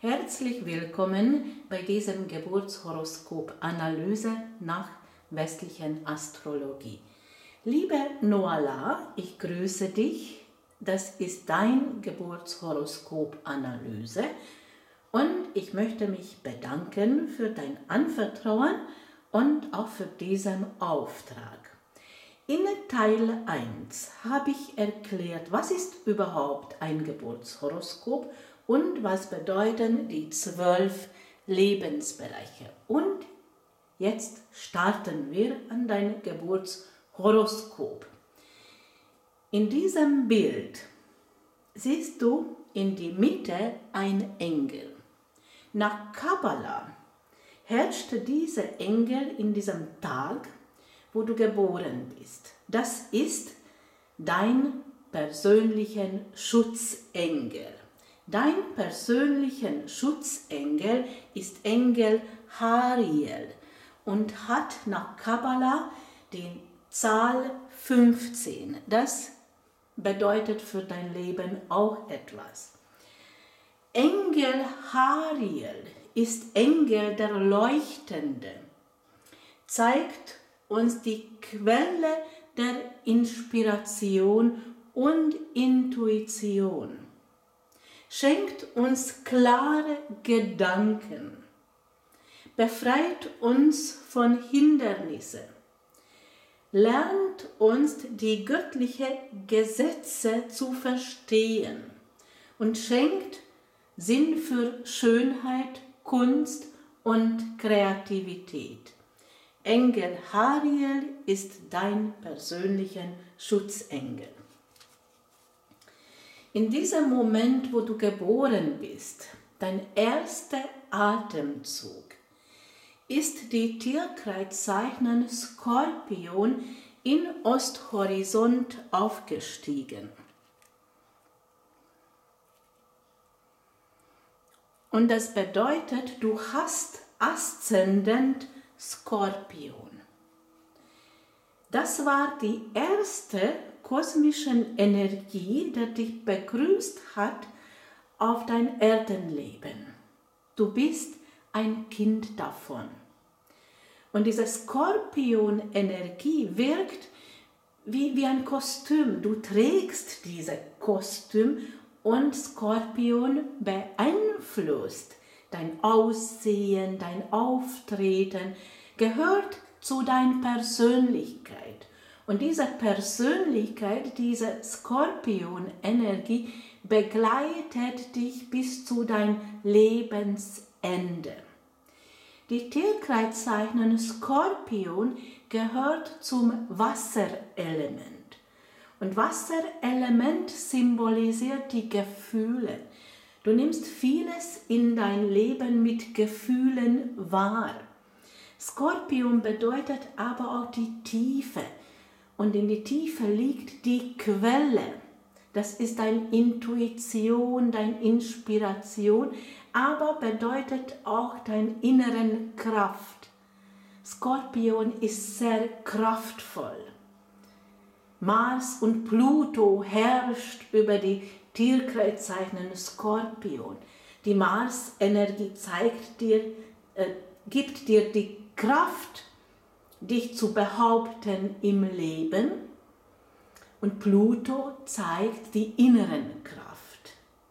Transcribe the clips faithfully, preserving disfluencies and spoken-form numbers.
Herzlich willkommen bei diesem Geburtshoroskop-Analyse nach westlichen Astrologie. Liebe Noala, ich grüße dich. Das ist dein Geburtshoroskop-Analyse und ich möchte mich bedanken für dein Anvertrauen und auch für diesen Auftrag. In Teil eins habe ich erklärt, was ist überhaupt ein Geburtshoroskop und was bedeuten die zwölf Lebensbereiche. Und jetzt starten wir an dein Geburtshoroskop. In diesem Bild siehst du in die Mitte ein Engel. Nach Kabbala herrscht dieser Engel in diesem Tag, wo du geboren bist. Das ist dein persönlicher Schutzengel. Dein persönlicher Schutzengel ist Engel Hariel und hat nach Kabbala die Zahl fünfzehn. Das bedeutet für dein Leben auch etwas. Engel Hariel ist Engel der Leuchtende, zeigt uns die Quelle der Inspiration und Intuition, schenkt uns klare Gedanken, befreit uns von Hindernissen, lernt uns die göttlichen Gesetze zu verstehen und schenkt Sinn für Schönheit, Kunst und Kreativität. Engel Hariel ist dein persönlicher Schutzengel. In diesem Moment, wo du geboren bist, dein erster Atemzug, ist die Tierkreiszeichen Skorpion in Osthorizont aufgestiegen. Und das bedeutet, du hast Aszendent Skorpion. Das war die erste kosmische Energie, die dich begrüßt hat auf dein Erdenleben. Du bist ein Kind davon. Und diese Skorpion-Energie wirkt wie, wie ein Kostüm. Du trägst dieses Kostüm und Skorpion beeinflusst dein Aussehen, dein Auftreten, gehört zu deiner Persönlichkeit. Und diese Persönlichkeit, diese Skorpion-Energie begleitet dich bis zu deinem Lebensende. Die Tierkreiszeichen Skorpion gehört zum Wasserelement. Und Wasserelement symbolisiert die Gefühle. Du nimmst vieles in dein Leben mit Gefühlen wahr. Skorpion bedeutet aber auch die Tiefe. Und in die Tiefe liegt die Quelle. Das ist deine Intuition, deine Inspiration, aber bedeutet auch deine innere Kraft. Skorpion ist sehr kraftvoll. Mars und Pluto herrscht über die Tierkreiszeichen Skorpion. Die Mars-Energie zeigt dir, äh, gibt dir die Kraft, dich zu behaupten im Leben. Und Pluto zeigt die innere Kraft.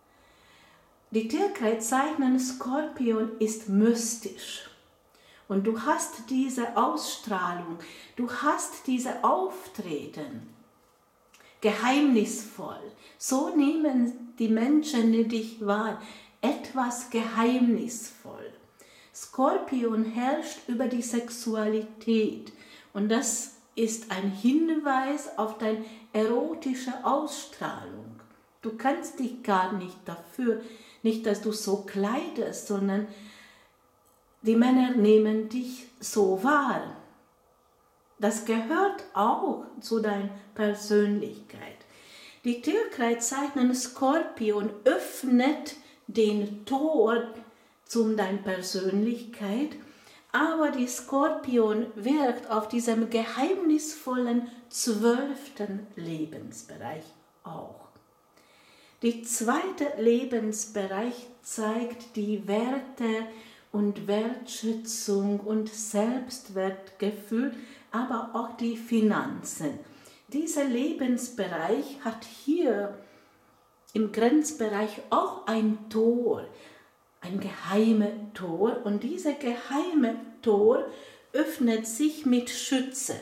Die Tierkreiszeichen Skorpion ist mystisch. Und du hast diese Ausstrahlung, du hast diese Auftreten. Geheimnisvoll. So nehmen die Menschen dich wahr. Etwas geheimnisvoll. Skorpion herrscht über die Sexualität und das ist ein Hinweis auf deine erotische Ausstrahlung. Du kannst dich gar nicht dafür, nicht, dass du so kleidest, sondern die Männer nehmen dich so wahr. Das gehört auch zu deiner Persönlichkeit. Die Tierkreiszeichen Skorpion öffnet den Tor zu deiner Persönlichkeit, aber die Skorpion wirkt auf diesem geheimnisvollen zwölften Lebensbereich auch. Die zweite Lebensbereich zeigt die Werte und Wertschätzung und Selbstwertgefühl, aber auch die Finanzen. Dieser Lebensbereich hat hier im Grenzbereich auch ein Tor, ein geheimes Tor, und dieses geheime Tor öffnet sich mit Schütze.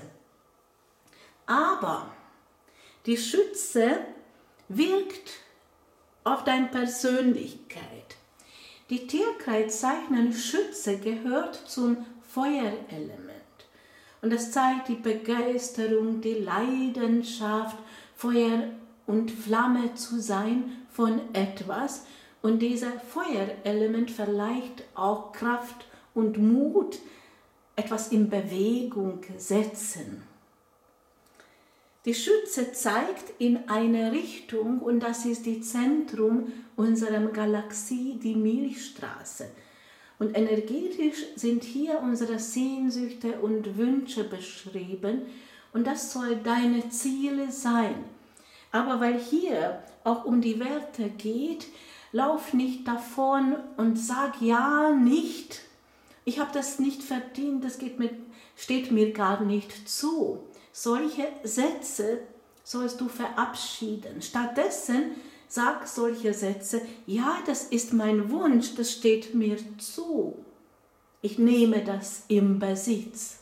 Aber die Schütze wirkt auf deine Persönlichkeit. Die Tierkreiszeichen Schütze gehört zum Feuerelement. Und das zeigt die Begeisterung, die Leidenschaft, Feuer und Flamme zu sein von etwas. Und dieser Feuerelement verleiht auch Kraft und Mut, etwas in Bewegung setzen. Die Schütze zeigt in eine Richtung, und das ist das Zentrum unserer Galaxie, die Milchstraße. Und energetisch sind hier unsere Sehnsüchte und Wünsche beschrieben, und das soll deine Ziele sein. Aber weil hier auch um die Werte geht, lauf nicht davon und sag ja nicht, ich habe das nicht verdient, das geht mit, steht mir gar nicht zu. Solche Sätze sollst du verabschieden. Stattdessen sag solche Sätze, ja, das ist mein Wunsch, das steht mir zu. Ich nehme das im Besitz.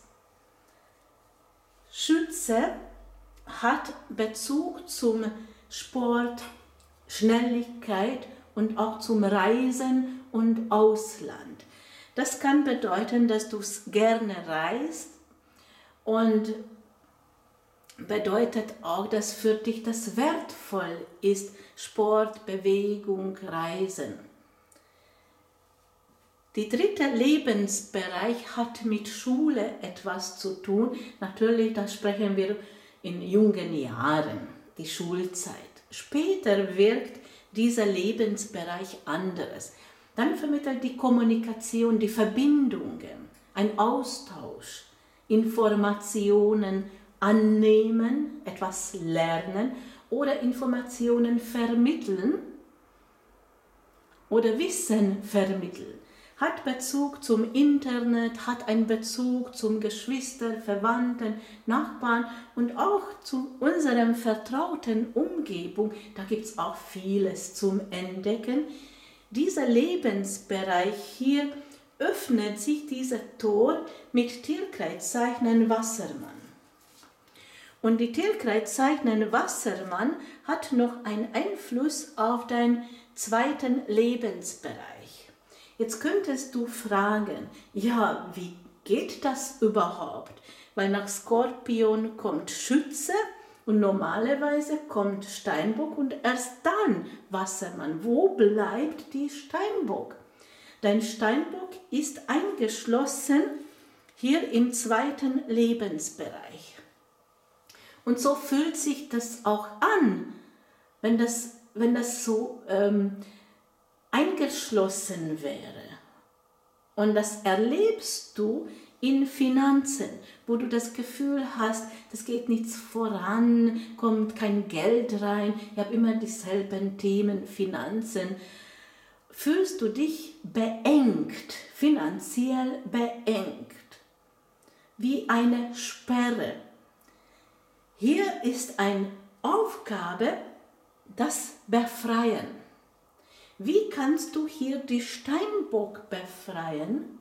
Schütze hat Bezug zum Sport, Schnelligkeit und auch zum Reisen und Ausland. Das kann bedeuten, dass du gerne reist, und bedeutet auch, dass für dich das wertvoll ist, Sport, Bewegung, Reisen. Der dritte Lebensbereich hat mit Schule etwas zu tun. Natürlich, da sprechen wir in jungen Jahren, die Schulzeit. Später wirkt dieser Lebensbereich anderes. Dann vermittelt die Kommunikation, die Verbindungen, ein Austausch, Informationen annehmen, etwas lernen oder Informationen vermitteln oder Wissen vermitteln. Hat Bezug zum Internet, hat einen Bezug zum Geschwister, Verwandten, Nachbarn und auch zu unserer vertrauten Umgebung. Da gibt es auch vieles zum Entdecken. Dieser Lebensbereich hier öffnet sich dieser Tor mit Tierkreiszeichen Wassermann. Und die Tierkreiszeichen Wassermann hat noch einen Einfluss auf deinen zweiten Lebensbereich. Jetzt könntest du fragen, ja, wie geht das überhaupt? Weil nach Skorpion kommt Schütze und normalerweise kommt Steinbock und erst dann Wassermann. Wo bleibt die Steinbock? Dein Steinbock ist eingeschlossen hier im zweiten Lebensbereich. Und so fühlt sich das auch an, wenn das, wenn das so ähm, eingeschlossen wäre. Und das erlebst du in Finanzen, wo du das Gefühl hast, das geht nichts voran, kommt kein Geld rein, ich habe immer dieselben Themen, Finanzen. Fühlst du dich beengt, finanziell beengt, wie eine Sperre. Hier ist eine Aufgabe, das Befreien. Wie kannst du hier die Steinbock befreien,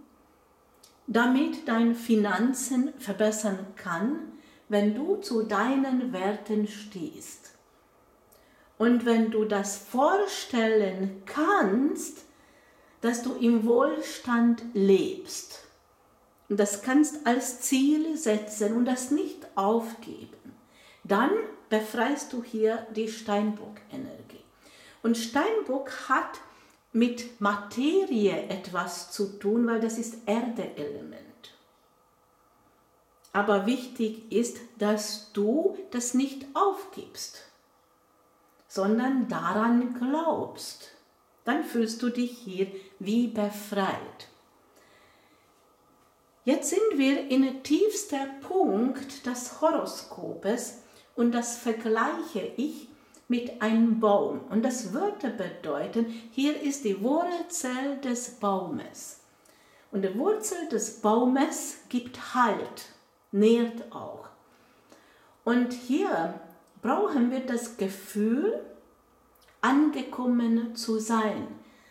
damit deine Finanzen verbessern kann, wenn du zu deinen Werten stehst? Und wenn du das vorstellen kannst, dass du im Wohlstand lebst, und das kannst als Ziel setzen und das nicht aufgeben, dann befreist du hier die Steinbock-Energie. Und Steinbock hat mit Materie etwas zu tun, weil das ist Erde-Element. Aber wichtig ist, dass du das nicht aufgibst, sondern daran glaubst. Dann fühlst du dich hier wie befreit. Jetzt sind wir in tiefster Punkt des Horoskopes und das vergleiche ich mit einem Baum. Und das würde bedeuten, hier ist die Wurzel des Baumes. Und die Wurzel des Baumes gibt Halt, nährt auch. Und hier brauchen wir das Gefühl, angekommen zu sein.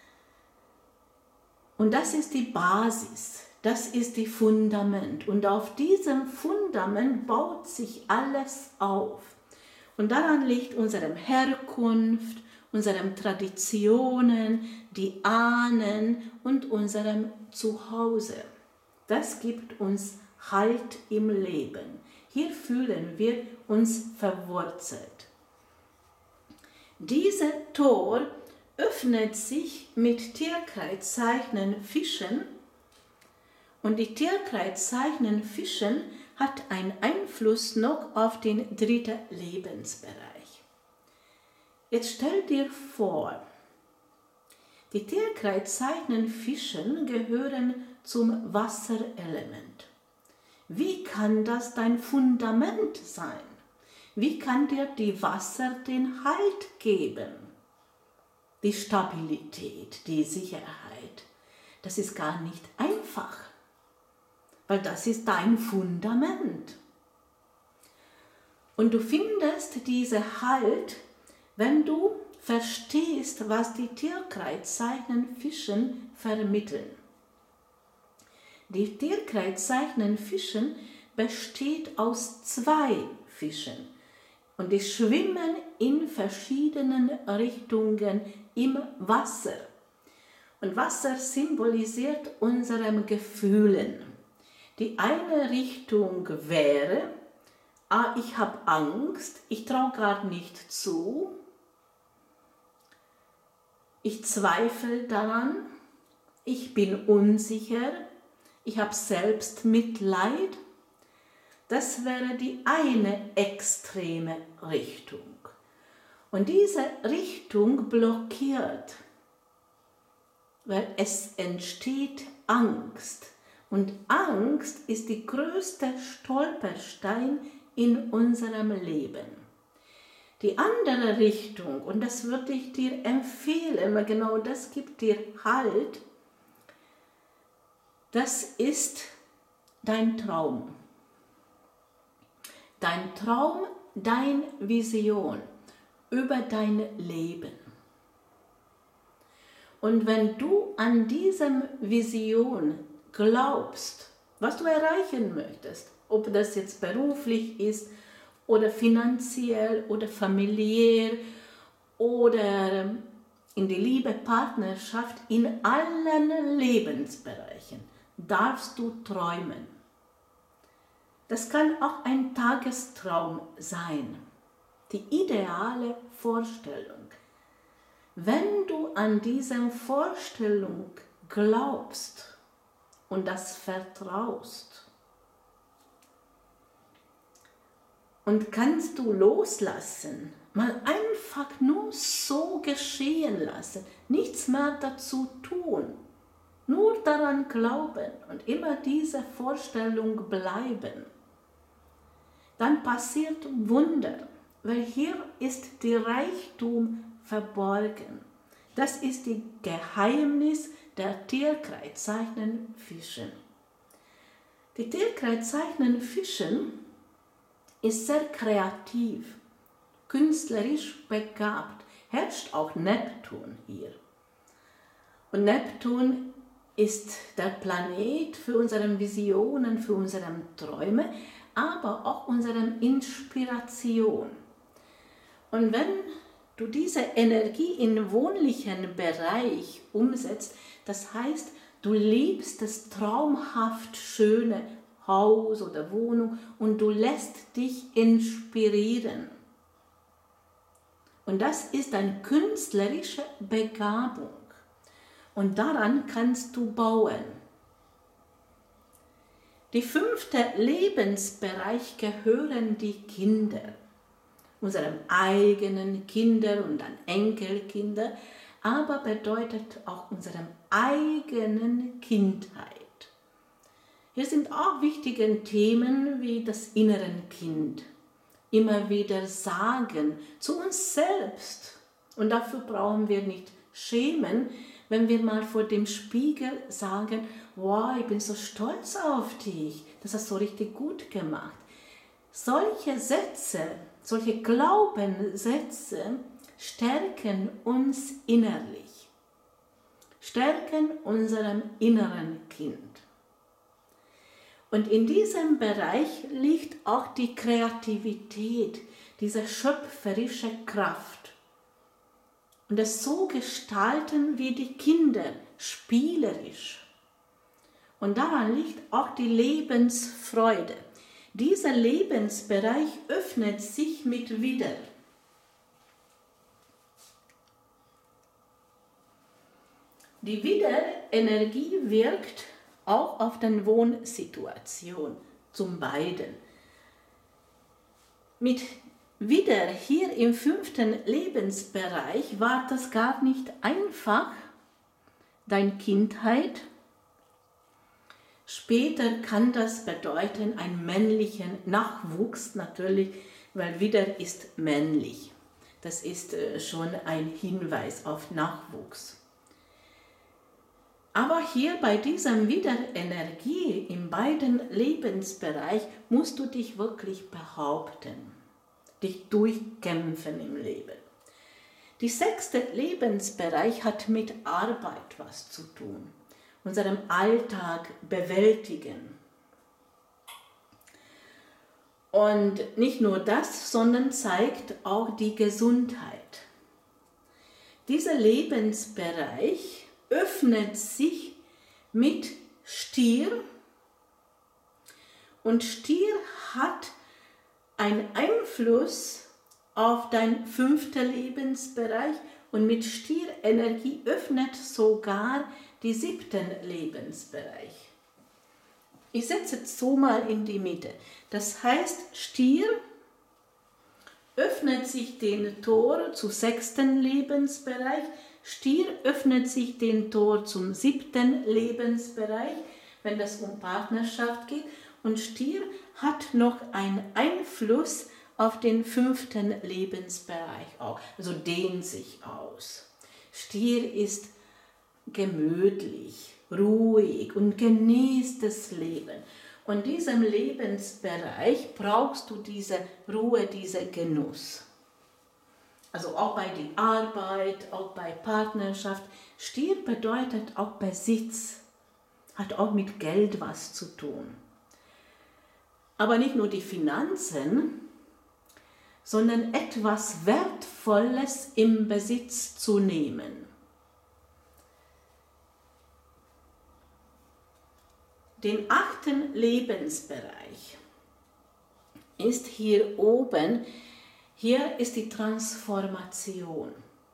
Und das ist die Basis, das ist die Fundament. Und auf diesem Fundament baut sich alles auf. Und daran liegt unsere Herkunft, unsere Traditionen, die Ahnen und unserem Zuhause. Das gibt uns Halt im Leben. Hier fühlen wir uns verwurzelt. Dieses Tor öffnet sich mit Tierkreiszeichen Fischen und die Tierkreiszeichen Fischen hat einen Einfluss noch auf den dritten Lebensbereich. Jetzt stell dir vor, die Tierkreiszeichen Fischen gehören zum Wasserelement. Wie kann das dein Fundament sein? Wie kann dir die Wasser den Halt geben? Die Stabilität, die Sicherheit. Das ist gar nicht einfach, weil das ist dein Fundament. Und du findest diese Halt, wenn du verstehst, was die Tierkreiszeichen Fischen vermitteln. Die Tierkreiszeichen Fischen besteht aus zwei Fischen und die schwimmen in verschiedenen Richtungen im Wasser. Und Wasser symbolisiert unsere Gefühlen. Die eine Richtung wäre, ah, ich habe Angst, ich traue gar nicht zu, ich zweifle daran, ich bin unsicher, ich habe Selbstmitleid. Das wäre die eine extreme Richtung. Und diese Richtung blockiert, weil es entsteht Angst. Und Angst ist die größte Stolperstein in unserem Leben. Die andere Richtung, und das würde ich dir empfehlen, weil genau das gibt dir Halt, das ist dein Traum. Dein Traum, deine Vision über dein Leben. Und wenn du an diese Vision glaubst, was du erreichen möchtest, ob das jetzt beruflich ist oder finanziell oder familiär oder in die Liebe, Partnerschaft, in allen Lebensbereichen darfst du träumen. Das kann auch ein Tagestraum sein, die ideale Vorstellung. Wenn du an diese Vorstellung glaubst und das vertraust und kannst du loslassen, mal einfach nur so geschehen lassen, nichts mehr dazu tun, nur daran glauben und immer diese Vorstellung bleiben, dann passiert Wunder, weil hier ist der Reichtum verborgen. Das ist das Geheimnis der Tierkreiszeichen Fischen. Die Tierkreiszeichen Fischen ist sehr kreativ, künstlerisch begabt, herrscht auch Neptun hier. Und Neptun ist der Planet für unsere Visionen, für unsere Träume, aber auch unsere Inspiration. Und wenn du diese Energie in wohnlichen Bereich umsetzt, das heißt, du liebst das traumhaft schöne Haus oder Wohnung und du lässt dich inspirieren. Und das ist eine künstlerische Begabung. Und daran kannst du bauen. Die fünfte Lebensbereich gehören die Kinder, unseren eigenen Kinder und dann Enkelkinder, aber bedeutet auch unsere eigenen Kindheit. Hier sind auch wichtige Themen wie das innere Kind, immer wieder sagen, zu uns selbst. Und dafür brauchen wir nicht schämen, wenn wir mal vor dem Spiegel sagen, wow, ich bin so stolz auf dich, das hast du so richtig gut gemacht. Solche Sätze, solche Glaubenssätze stärken uns innerlich, stärken unserem inneren Kind. Und in diesem Bereich liegt auch die Kreativität, diese schöpferische Kraft. Und das so gestalten wie die Kinder, spielerisch. Und daran liegt auch die Lebensfreude. Dieser Lebensbereich öffnet sich mit Widder. Die Widder-Energie wirkt auch auf den Wohnsituation, zum beiden. Mit Widder hier im fünften Lebensbereich war das gar nicht einfach, deine Kindheit. Später kann das bedeuten einen männlichen Nachwuchs, natürlich, weil Widder ist männlich. Das ist schon ein Hinweis auf Nachwuchs. Aber hier bei dieser Widder-Energie in beiden Lebensbereichen musst du dich wirklich behaupten, dich durchkämpfen im Leben. Der sechste Lebensbereich hat mit Arbeit was zu tun, unserem Alltag bewältigen. Und nicht nur das, sondern zeigt auch die Gesundheit. Dieser Lebensbereich öffnet sich mit Stier und Stier hat einen Einfluss auf dein fünfter Lebensbereich und mit Stierenergie öffnet sogar die siebten Lebensbereich. Ich setze es so mal in die Mitte. Das heißt, Stier öffnet sich den Tor zum sechsten Lebensbereich, Stier öffnet sich den Tor zum siebten Lebensbereich, wenn das um Partnerschaft geht. Und Stier hat noch einen Einfluss auf den fünften Lebensbereich auch, also dehnt sich aus. Stier ist gemütlich, ruhig und genießt das Leben. Und in diesem Lebensbereich brauchst du diese Ruhe, diesen Genuss. Also auch bei der Arbeit, auch bei Partnerschaft. Stier bedeutet auch Besitz, hat auch mit Geld was zu tun. Aber nicht nur die Finanzen, sondern etwas Wertvolles im Besitz zu nehmen. Den achten Lebensbereich ist hier oben. Hier ist die Transformation.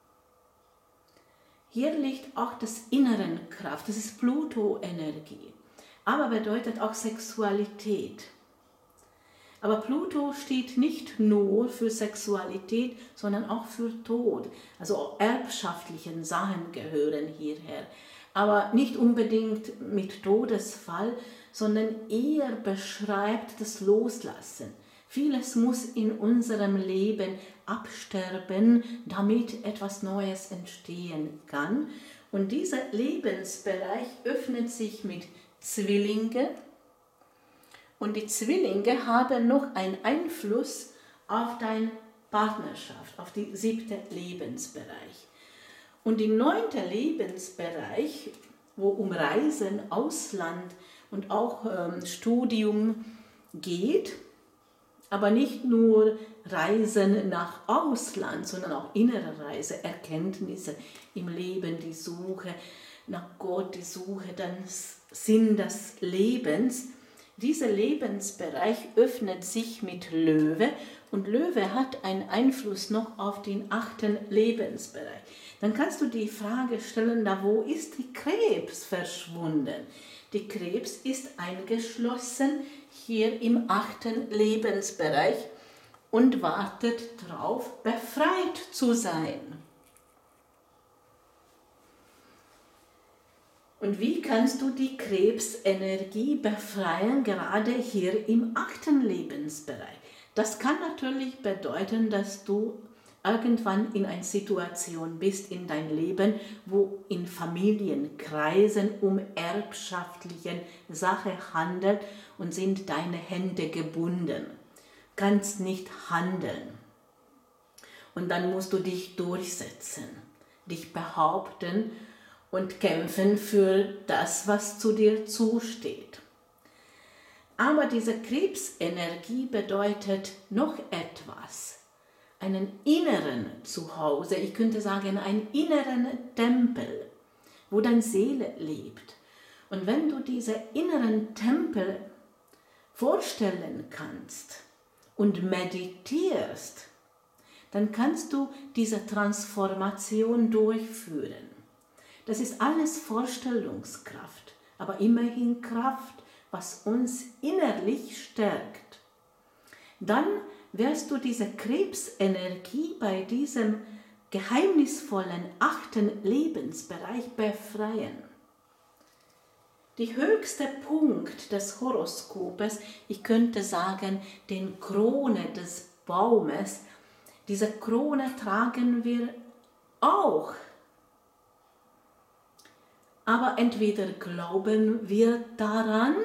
Hier liegt auch das innere Kraft, das ist Pluto-Energie, aber bedeutet auch Sexualität. Aber Pluto steht nicht nur für Sexualität, sondern auch für Tod. Also auch erbschaftliche Sachen gehören hierher. Aber nicht unbedingt mit Todesfall, sondern eher beschreibt das Loslassen. Vieles muss in unserem Leben absterben, damit etwas Neues entstehen kann. Und dieser Lebensbereich öffnet sich mit Zwillinge. Und die Zwillinge haben noch einen Einfluss auf deine Partnerschaft, auf den siebten Lebensbereich. Und der neunte Lebensbereich, wo um Reisen, Ausland und auch ähm, Studium geht, aber nicht nur Reisen nach Ausland, sondern auch innere Reise, Erkenntnisse im Leben, die Suche nach Gott, die Suche, den Sinn des Lebens. Dieser Lebensbereich öffnet sich mit Löwe und Löwe hat einen Einfluss noch auf den achten Lebensbereich. Dann kannst du die Frage stellen, da wo ist die Krebs verschwunden? Die Krebs ist eingeschlossen hier im achten Lebensbereich und wartet darauf, befreit zu sein. Und wie kannst du die Krebsenergie befreien, gerade hier im achten Lebensbereich? Das kann natürlich bedeuten, dass du irgendwann in einer Situation bist in dein Leben, wo in Familienkreisen um erbschaftliche Sache handelt und sind deine Hände gebunden. Kannst nicht handeln. Und dann musst du dich durchsetzen, dich behaupten und kämpfen für das, was zu dir zusteht. Aber diese Krebsenergie bedeutet noch etwas. Einen inneren Zuhause, ich könnte sagen, einen inneren Tempel, wo deine Seele lebt. Und wenn du diesen inneren Tempel vorstellen kannst und meditierst, dann kannst du diese Transformation durchführen. Das ist alles Vorstellungskraft, aber immerhin Kraft, was uns innerlich stärkt. Dann wirst du diese Krebsenergie bei diesem geheimnisvollen achten Lebensbereich befreien. Der höchste Punkt des Horoskopes, ich könnte sagen, den Krone des Baumes, diese Krone tragen wir auch. Aber entweder glauben wir daran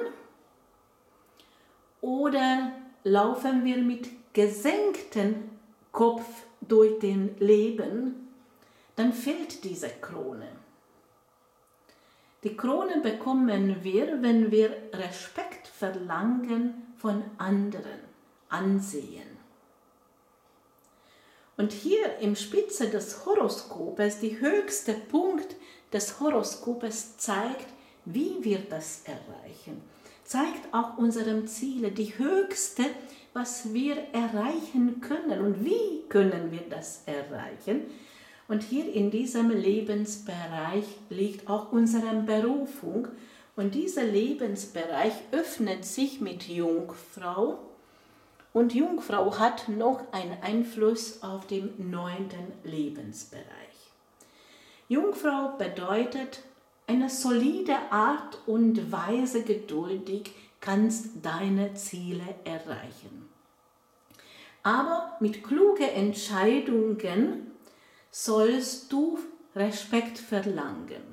oder laufen wir mit gesenktem Kopf durch den Leben, dann fehlt diese Krone. Die Krone bekommen wir, wenn wir Respekt verlangen von anderen, Ansehen. Und hier im Spitze des Horoskopes, der höchste Punkt des Horoskopes zeigt, wie wir das erreichen. Zeigt auch unsere Ziele, die höchste, was wir erreichen können und wie können wir das erreichen. Und hier in diesem Lebensbereich liegt auch unsere Berufung und dieser Lebensbereich öffnet sich mit Jungfrau und Jungfrau hat noch einen Einfluss auf den neunten Lebensbereich. Jungfrau bedeutet, eine solide Art und Weise geduldig kannst deine Ziele erreichen. Aber mit klugen Entscheidungen sollst du Respekt verlangen.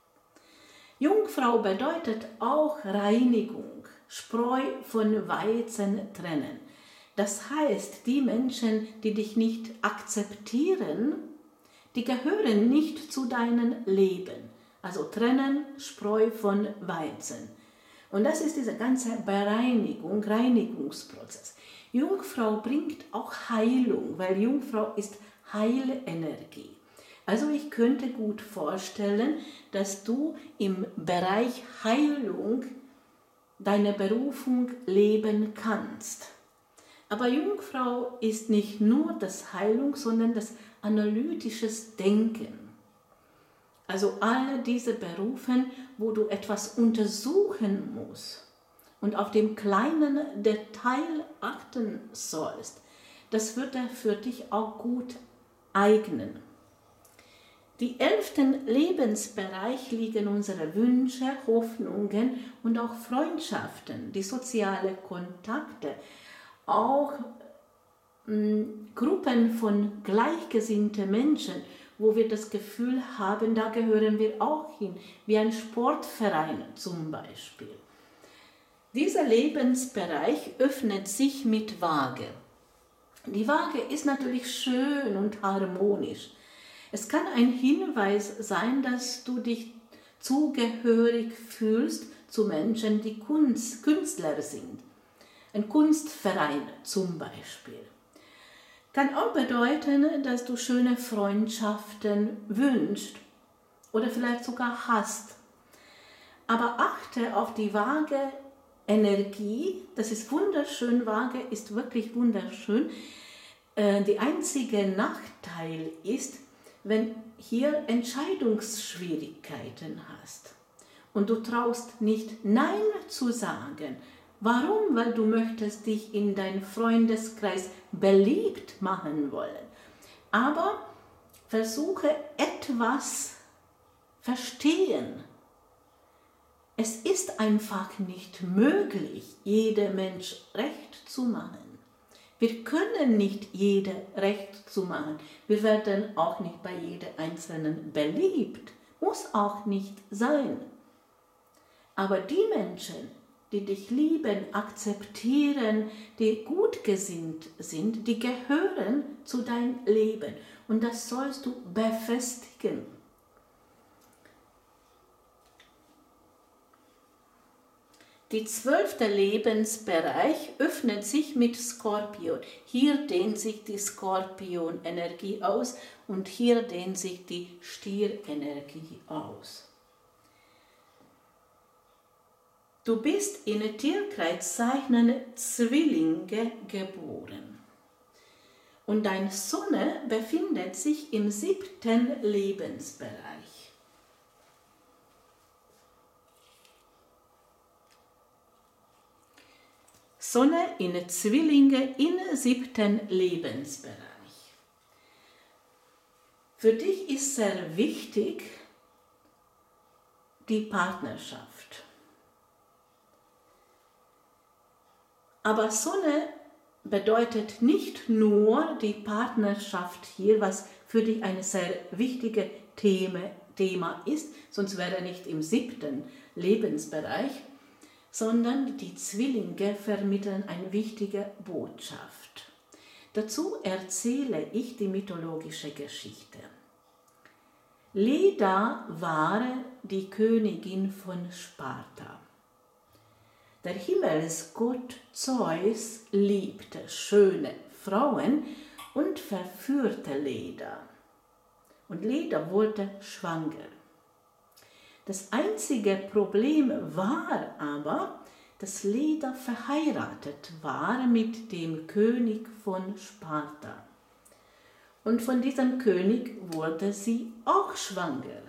Jungfrau bedeutet auch Reinigung, Spreu von Weizen trennen. Das heißt, die Menschen, die dich nicht akzeptieren, die gehören nicht zu deinem Leben. Also trennen Spreu von Weizen. Und das ist dieser ganze Bereinigung, Reinigungsprozess. Jungfrau bringt auch Heilung, weil Jungfrau ist Heilenergie. Also ich könnte gut vorstellen, dass du im Bereich Heilung deine Berufung leben kannst. Aber Jungfrau ist nicht nur das Heilung, sondern das analytische Denken. Also alle diese Berufe, wo du etwas untersuchen musst und auf dem kleinen Detail achten sollst, das wird für dich auch gut eignen. Die elften Lebensbereich liegen unsere Wünsche, Hoffnungen und auch Freundschaften, die sozialen Kontakte, auch mh, Gruppen von gleichgesinnten Menschen, wo wir das Gefühl haben, da gehören wir auch hin, wie ein Sportverein zum Beispiel. Dieser Lebensbereich öffnet sich mit Waage. Die Waage ist natürlich schön und harmonisch. Es kann ein Hinweis sein, dass du dich zugehörig fühlst zu Menschen, die Kunst, Künstler sind. Ein Kunstverein zum Beispiel. Kann auch bedeuten, dass du schöne Freundschaften wünschst oder vielleicht sogar hast. Aber achte auf die Waage Energie, das ist wunderschön, Waage ist wirklich wunderschön. Äh, die einzige Nachteil ist, wenn hier Entscheidungsschwierigkeiten hast und du traust nicht Nein zu sagen. Warum? Weil du möchtest dich in deinem Freundeskreis beliebt machen wollen. Aber versuche etwas verstehen. Es ist einfach nicht möglich, jedem Mensch recht zu machen. Wir können nicht jede recht zu machen. Wir werden auch nicht bei jedem Einzelnen beliebt. Muss auch nicht sein. Aber die Menschen, die dich lieben, akzeptieren, die gut gesinnt sind, die gehören zu deinem Leben. Und das sollst du befestigen. Der zwölfte Lebensbereich öffnet sich mit Skorpion. Hier dehnt sich die Skorpion-Energie aus und hier dehnt sich die Stier-Energie aus. Du bist in Tierkreiszeichen Zwillinge geboren. Und deine Sonne befindet sich im siebten Lebensbereich. Sonne in Zwillinge im siebten Lebensbereich. Für dich ist sehr wichtig die Partnerschaft. Aber Sonne bedeutet nicht nur die Partnerschaft hier, was für dich ein sehr wichtiges Thema, Thema ist, sonst wäre er nicht im siebten Lebensbereich, sondern die Zwillinge vermitteln eine wichtige Botschaft. Dazu erzähle ich die mythologische Geschichte. Leda war die Königin von Sparta. Der Himmelsgott Zeus liebte schöne Frauen und verführte Leda. Und Leda wurde schwanger. Das einzige Problem war aber, dass Leda verheiratet war mit dem König von Sparta. Und von diesem König wurde sie auch schwanger.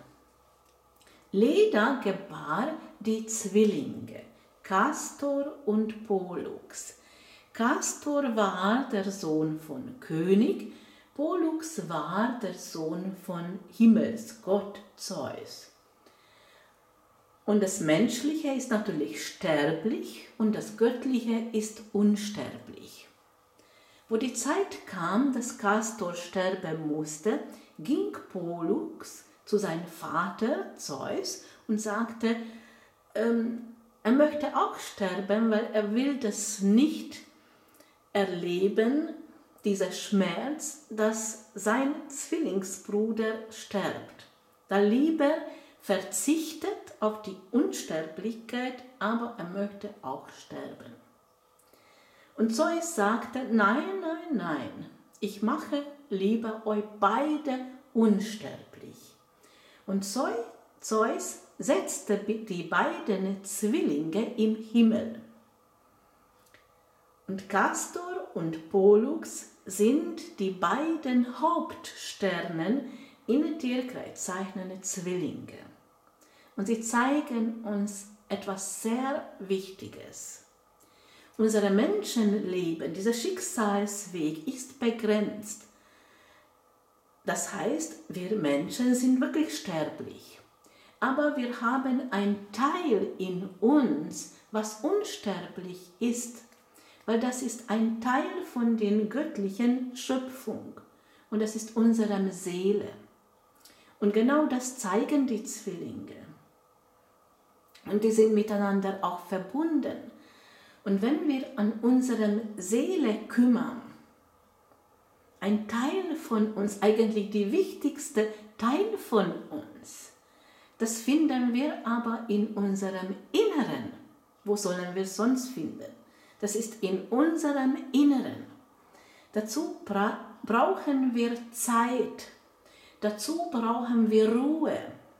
Leda gebar die Zwillinge, Kastor und Pollux. Kastor war der Sohn von König, Pollux war der Sohn von Himmelsgott Zeus. Und das Menschliche ist natürlich sterblich und das Göttliche ist unsterblich. Wo die Zeit kam, dass Kastor sterben musste, ging Pollux zu seinem Vater Zeus und sagte, ähm, er möchte auch sterben, weil er will das nicht erleben, dieser Schmerz, dass sein Zwillingsbruder stirbt. Da lieber verzichtet auf die Unsterblichkeit, aber er möchte auch sterben. Und Zeus sagte, nein, nein, nein, ich mache lieber euch beide unsterblich. Und Zeus setzte die beiden Zwillinge im Himmel. Und Kastor und Pollux sind die beiden Hauptsterne in Tierkreiszeichen Zwillinge. Und sie zeigen uns etwas sehr Wichtiges. Unser Menschenleben, dieser Schicksalsweg ist begrenzt. Das heißt, wir Menschen sind wirklich sterblich. Aber wir haben einen Teil in uns, was unsterblich ist. Weil das ist ein Teil von der göttlichen Schöpfung. Und das ist unsere Seele. Und genau das zeigen die Zwillinge. Und die sind miteinander auch verbunden. Und wenn wir an unsere Seele kümmern, ein Teil von uns, eigentlich der wichtigste Teil von uns, das finden wir aber in unserem Inneren. Wo sollen wir es sonst finden? Das ist in unserem Inneren. Dazu bra- brauchen wir Zeit. Dazu brauchen wir Ruhe.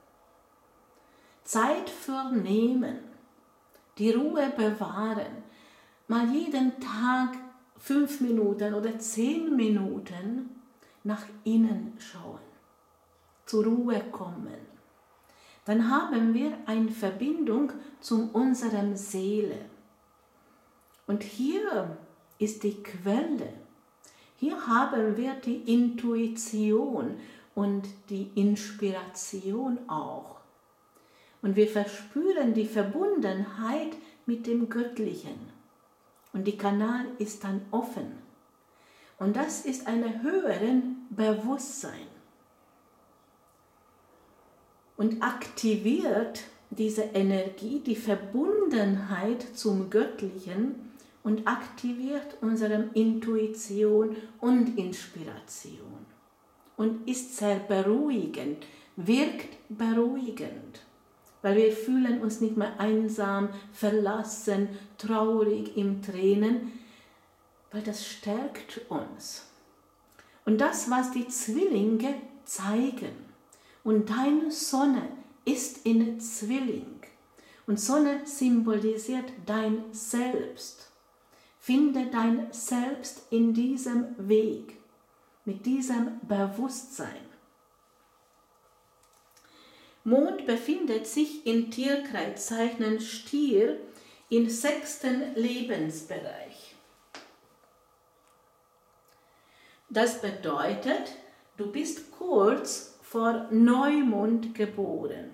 Zeit für Nehmen. Die Ruhe bewahren. Mal jeden Tag fünf Minuten oder zehn Minuten nach innen schauen. Zur Ruhe kommen. Dann haben wir eine Verbindung zu unserer Seele. Und hier ist die Quelle. Hier haben wir die Intuition und die Inspiration auch. Und wir verspüren die Verbundenheit mit dem Göttlichen. Und der Kanal ist dann offen. Und das ist ein höheres Bewusstsein und aktiviert diese Energie, die Verbundenheit zum Göttlichen und aktiviert unsere Intuition und Inspiration und ist sehr beruhigend, wirkt beruhigend, weil wir fühlen uns nicht mehr einsam, verlassen, traurig, im Tränen, weil das stärkt uns. Und das, was die Zwillinge zeigen, und deine Sonne ist in Zwilling, und Sonne symbolisiert dein Selbst. Finde dein Selbst in diesem Weg, mit diesem Bewusstsein. Mond befindet sich in Tierkreiszeichen Stier im sechsten Lebensbereich. Das bedeutet, du bist kurz vor Neumond geboren.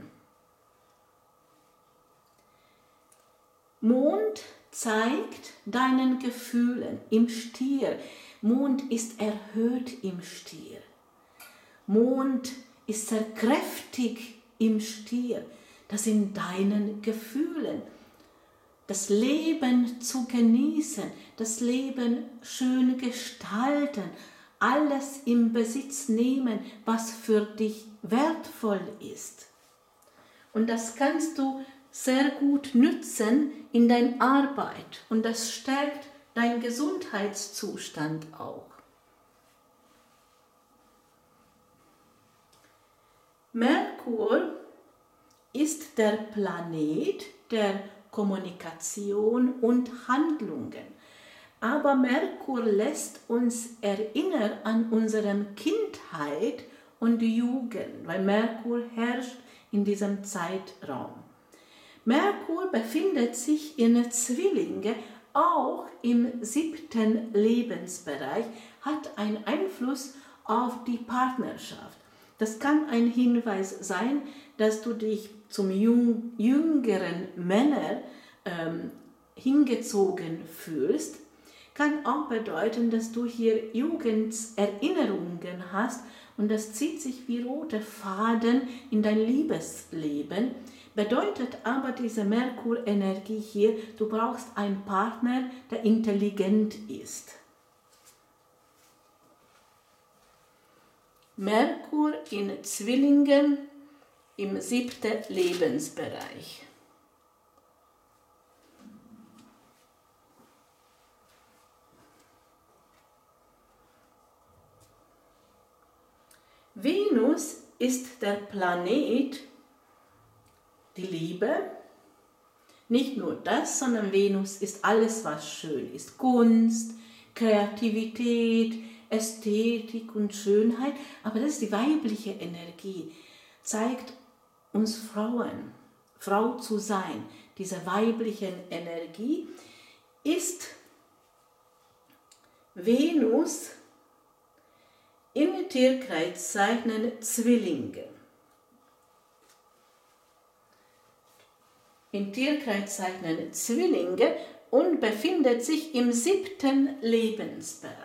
Mond zeigt deinen Gefühlen im Stier. Mond ist erhöht im Stier. Mond ist sehr kräftig im Stier. Das sind deinen Gefühlen. Das Leben zu genießen, das Leben schön gestalten, alles im Besitz nehmen, was für dich wertvoll ist. Und das kannst du sehr gut nutzen in deiner Arbeit und das stärkt deinen Gesundheitszustand auch. Merkur ist der Planet der Kommunikation und Handlungen. Aber Merkur lässt uns erinnern an unsere Kindheit und Jugend, weil Merkur herrscht in diesem Zeitraum. Merkur befindet sich in Zwillinge, auch im siebten Lebensbereich, hat einen Einfluss auf die Partnerschaft. Das kann ein Hinweis sein, dass du dich zum jüngeren Männer ähm, hingezogen fühlst. Kann auch bedeuten, dass du hier Jugenderinnerungen hast und das zieht sich wie rote Faden in dein Liebesleben. Bedeutet aber diese Merkur-Energie hier, du brauchst einen Partner, der intelligent ist. Merkur in Zwillingen im siebten Lebensbereich. Venus ist der Planet, die Liebe. Nicht nur das, sondern Venus ist alles, was schön ist. Kunst, Kreativität, Ästhetik und Schönheit. Aber das ist die weibliche Energie. Zeigt uns Frauen, Frau zu sein. Diese weibliche Energie ist Venus in Tierkreiszeichen Zwillinge. In Tierkreiszeichen Zwillinge und befindet sich im siebten Lebensbereich.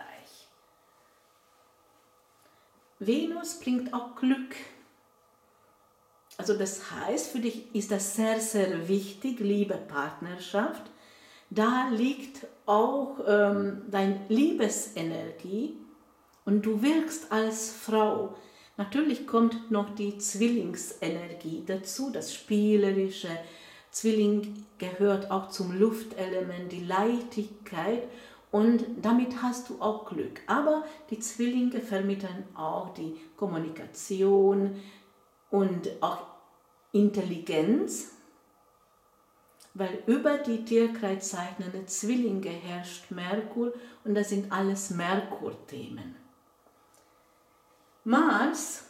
Venus bringt auch Glück. Also das heißt, für dich ist das sehr, sehr wichtig, Liebe, Partnerschaft. Da liegt auch ähm, deine Liebesenergie. Und du wirkst als Frau. Natürlich kommt noch die Zwillingsenergie dazu, das Spielerische. Zwilling gehört auch zum Luftelement, die Leichtigkeit und damit hast du auch Glück. Aber die Zwillinge vermitteln auch die Kommunikation und auch Intelligenz, weil über die Tierkreiszeichen der Zwillinge herrscht Merkur und das sind alles Merkur-Themen. Mars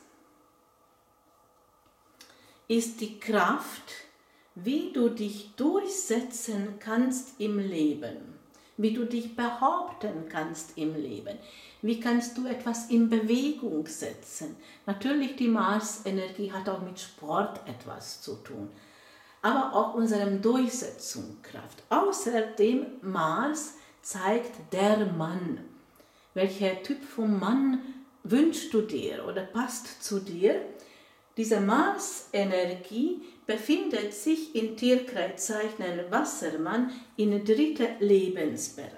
ist die Kraft, wie du dich durchsetzen kannst im Leben, wie du dich behaupten kannst im Leben, wie kannst du etwas in Bewegung setzen. Natürlich die Mars-Energie hat auch mit Sport etwas zu tun, aber auch unsere Durchsetzungskraft. Außerdem Mars zeigt der Mann. welcher Typ von Mann wünschst du dir oder passt zu dir. Diese Mars-Energie befindet sich in Tierkreiszeichen Wassermann im dritten Lebensbereich.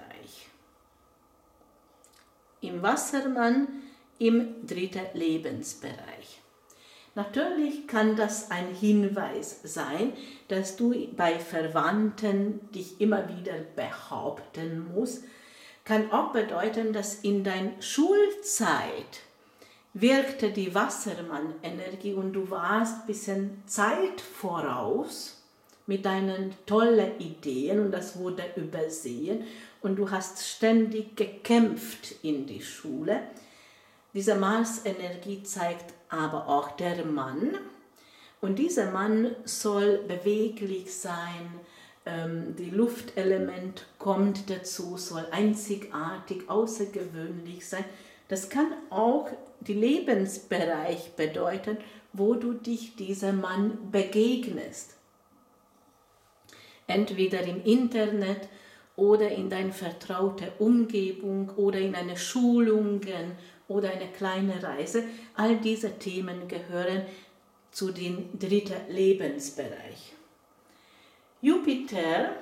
Im Wassermann im dritten Lebensbereich. Natürlich kann das ein Hinweis sein, dass du bei Verwandten dich immer wieder behaupten musst. Kann auch bedeuten, dass in deiner Schulzeit wirkte die Wassermann-Energie und du warst ein bisschen Zeit voraus mit deinen tollen Ideen und das wurde übersehen und du hast ständig gekämpft in die Schule. Diese Mars-Energie zeigt aber auch der Mann und dieser Mann soll beweglich sein, ähm, die Luftelement kommt dazu, soll einzigartig, außergewöhnlich sein. Das kann auch die Lebensbereich bedeuten, wo du dich diesem Mann begegnest. Entweder im Internet oder in deiner vertrauten Umgebung oder in einer Schulung oder eine kleine Reise. All diese Themen gehören zu dem dritten Lebensbereich. Jupiter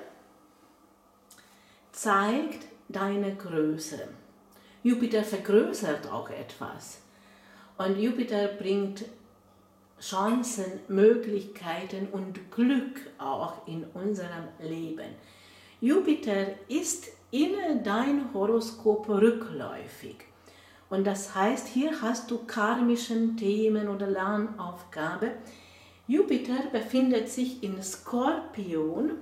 zeigt deine Größe. Jupiter vergrößert auch etwas. Und Jupiter bringt Chancen, Möglichkeiten und Glück auch in unserem Leben. Jupiter ist in dein Horoskop rückläufig. Und das heißt, hier hast du karmischen Themen oder Lernaufgabe. Jupiter befindet sich in Skorpion.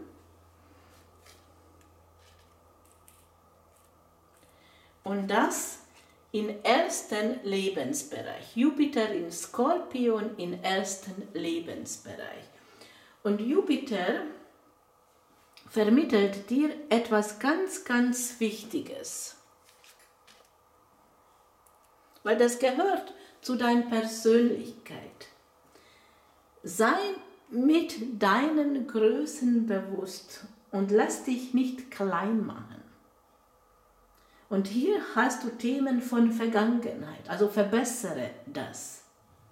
Und das im ersten Lebensbereich. Jupiter in Skorpion im ersten Lebensbereich. Und Jupiter vermittelt dir etwas ganz, ganz Wichtiges. Weil das gehört zu deiner Persönlichkeit. Sei mit deinen Größen bewusst und lass dich nicht klein machen. Und hier hast du Themen von Vergangenheit, also verbessere das.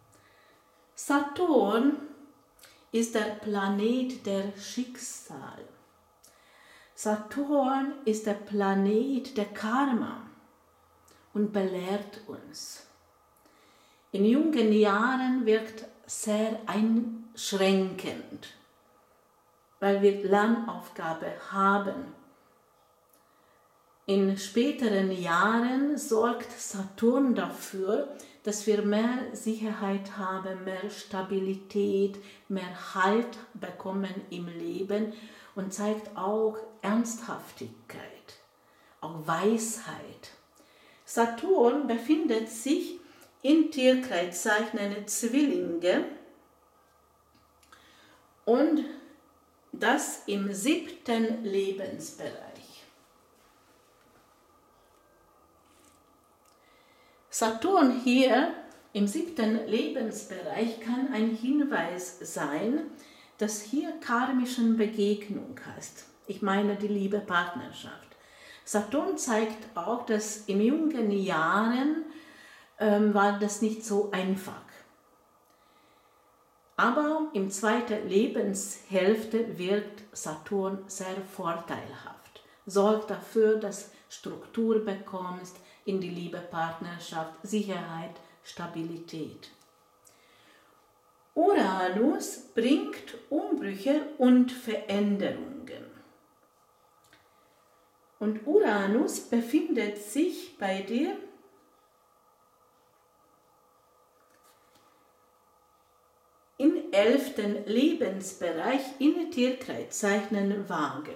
Saturn ist der Planet der Schicksal. Saturn ist der Planet der Karma und belehrt uns. In jungen Jahren wirkt sehr einschränkend, weil wir Lernaufgabe haben. In späteren Jahren sorgt Saturn dafür, dass wir mehr Sicherheit haben, mehr Stabilität, mehr Halt bekommen im Leben und zeigt auch Ernsthaftigkeit, auch Weisheit. Saturn befindet sich in Tierkreiszeichen Zwillinge und das im siebten Lebensbereich. Saturn hier im siebten Lebensbereich kann ein Hinweis sein, dass hier karmischen Begegnung hast. Ich meine die liebe Partnerschaft. Saturn zeigt auch, dass in jungen Jahren ähm, war das nicht so einfach. Aber im zweiten Lebenshälfte wirkt Saturn sehr vorteilhaft. Sorgt dafür, dass Struktur bekommst in die liebe Partnerschaft, Sicherheit, Stabilität. Uranus bringt Umbrüche und Veränderungen. Und Uranus befindet sich bei dir im elften Lebensbereich in Tierkreiszeichen Waage.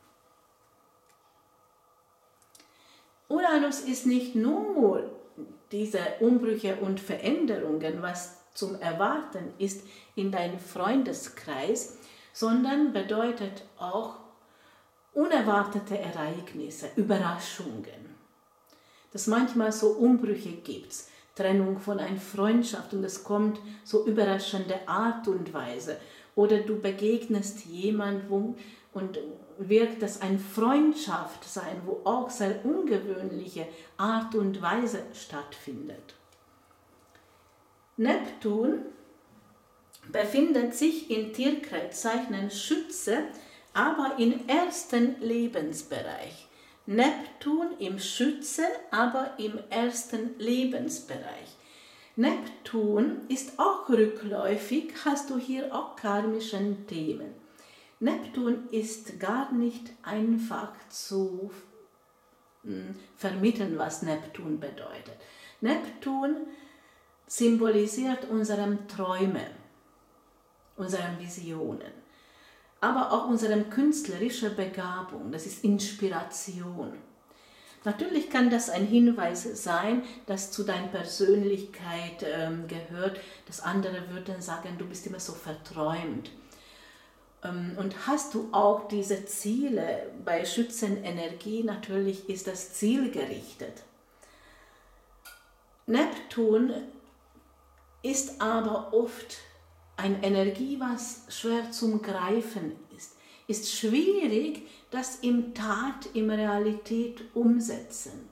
Uranus ist nicht nur diese Umbrüche und Veränderungen, was zum Erwarten ist in deinem Freundeskreis, sondern bedeutet auch unerwartete Ereignisse, Überraschungen. Dass manchmal so Umbrüche gibt, Trennung von einer Freundschaft und es kommt so überraschende Art und Weise. Oder du begegnest jemandem und wirkt das ein Freundschaft sein, wo auch sehr ungewöhnliche Art und Weise stattfindet. Neptun befindet sich in Tierkreiszeichen Schütze, aber im ersten Lebensbereich. Neptun im Schütze, aber im ersten Lebensbereich. Neptun ist auch rückläufig, hast du hier auch karmische Themen. Neptun ist gar nicht einfach zu vermitteln, was Neptun bedeutet. Neptun symbolisiert unsere Träume, unsere Visionen, aber auch unsere künstlerische Begabung, das ist Inspiration. Natürlich kann das ein Hinweis sein, dass zu deiner Persönlichkeit ähm, gehört, dass andere würden sagen, du bist immer so verträumt. Ähm, und hast du auch diese Ziele bei Schützenenergie, natürlich ist das zielgerichtet. Neptun ist aber oft eine Energie, was schwer zum Greifen ist. Ist schwierig, das in Tat, in Realität umsetzen.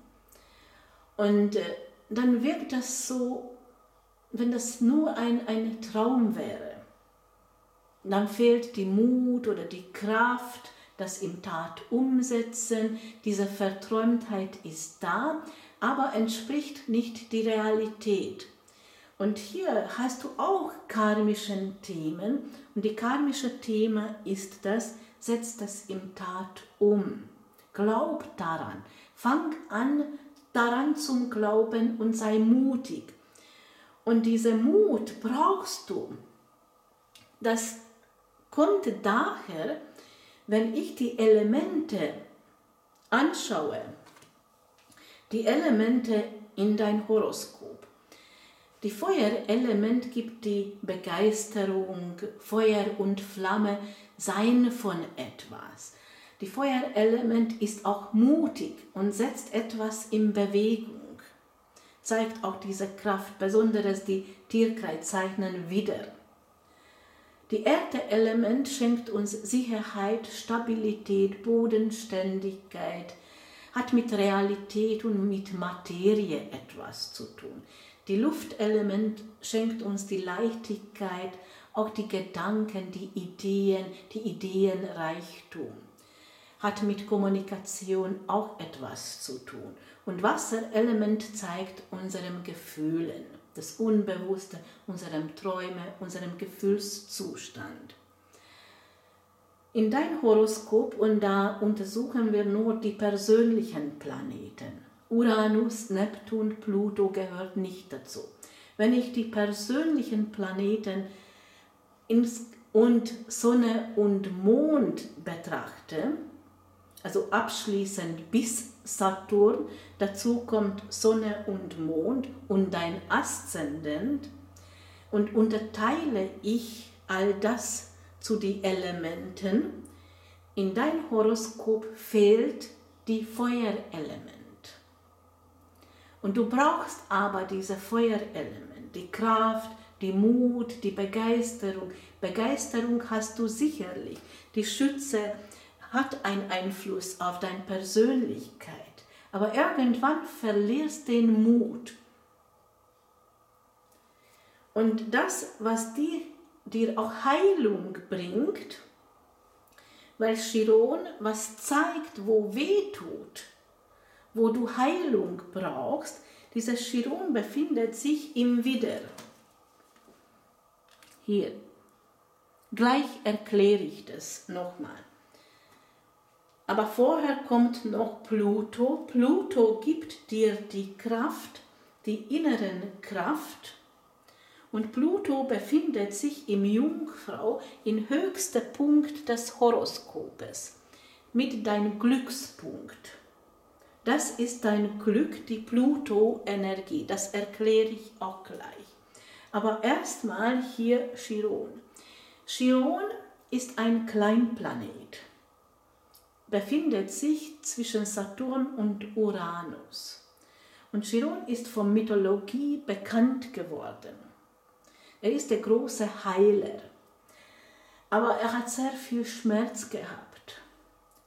Und äh, dann wirkt das so, wenn das nur ein, ein Traum wäre. Dann fehlt die Mut oder die Kraft, das in Tat umsetzen. Diese Verträumtheit ist da, aber entspricht nicht die Realität. Und hier hast du auch karmische Themen und die karmische Thema ist das, setz das in Tat um. Glaub daran, fang an daran zum Glauben und sei mutig. Und diesen Mut brauchst du. Das kommt daher, wenn ich die Elemente anschaue, die Elemente in dein Horoskop. Die Feuerelement gibt die Begeisterung, Feuer und Flamme, Sein von etwas. Die Feuerelement ist auch mutig und setzt etwas in Bewegung, zeigt auch diese Kraft, besonders die Tierkreiszeichen wieder. Die Erde-Element schenkt uns Sicherheit, Stabilität, Bodenständigkeit, hat mit Realität und mit Materie etwas zu tun. Die Luftelement schenkt uns die Leichtigkeit, auch die Gedanken, die Ideen, die Ideenreichtum. Hat mit Kommunikation auch etwas zu tun. Und Wasserelement zeigt unseren Gefühlen, das Unbewusste, unseren Träume, unserem Gefühlszustand. In dein Horoskop, und da untersuchen wir nur die persönlichen Planeten. Uranus, Neptun, Pluto gehört nicht dazu. Wenn ich die persönlichen Planeten ins, und Sonne und Mond betrachte, also abschließend bis Saturn, dazu kommt Sonne und Mond und dein Aszendent, und unterteile ich all das zu den Elementen, in dein Horoskop fehlt die Feuerelement. Und du brauchst aber diese Feuerelement, die Kraft, die Mut, die Begeisterung. Begeisterung hast du sicherlich. Die Schütze hat einen Einfluss auf deine Persönlichkeit. Aber irgendwann verlierst du den Mut. Und das, was dir, dir auch Heilung bringt, weil Chiron was zeigt, wo weh tut, wo du Heilung brauchst, dieser Chiron befindet sich im Widder. Hier. Gleich erkläre ich das nochmal. Aber vorher kommt noch Pluto. Pluto gibt dir die Kraft, die inneren Kraft. Und Pluto befindet sich im Jungfrau im höchsten Punkt des Horoskopes, mit deinem Glückspunkt. Das ist dein Glück, die Pluto-Energie. Das erkläre ich auch gleich. Aber erstmal hier Chiron. Chiron ist ein Kleinplanet. Befindet sich zwischen Saturn und Uranus. Und Chiron ist von Mythologie bekannt geworden. Er ist der große Heiler. Aber er hat sehr viel Schmerz gehabt.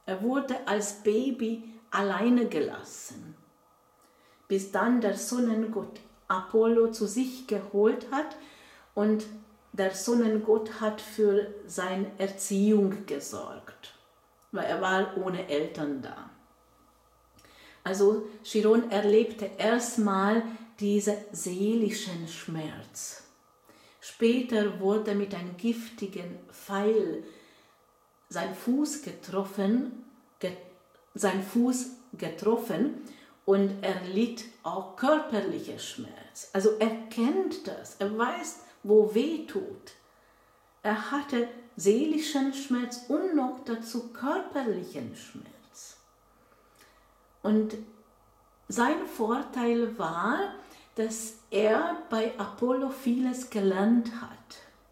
Er wurde als Baby alleine gelassen, bis dann der Sonnengott Apollo zu sich geholt hat und der Sonnengott hat für seine Erziehung gesorgt, weil er war ohne Eltern da. Also Chiron erlebte erstmal diesen seelischen Schmerz. Später wurde mit einem giftigen Pfeil sein Fuß getroffen, ge, sein Fuß getroffen und er litt auch körperlichen Schmerz. Also er kennt das, er weiß, wo weh tut. Er hatte seelischen Schmerz und noch dazu körperlichen Schmerz. Und sein Vorteil war, dass er bei Apollo vieles gelernt hat.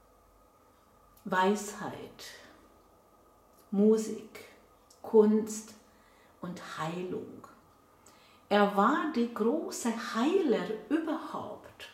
Weisheit, Musik, Kunst und Heilung. Er war der große Heiler überhaupt.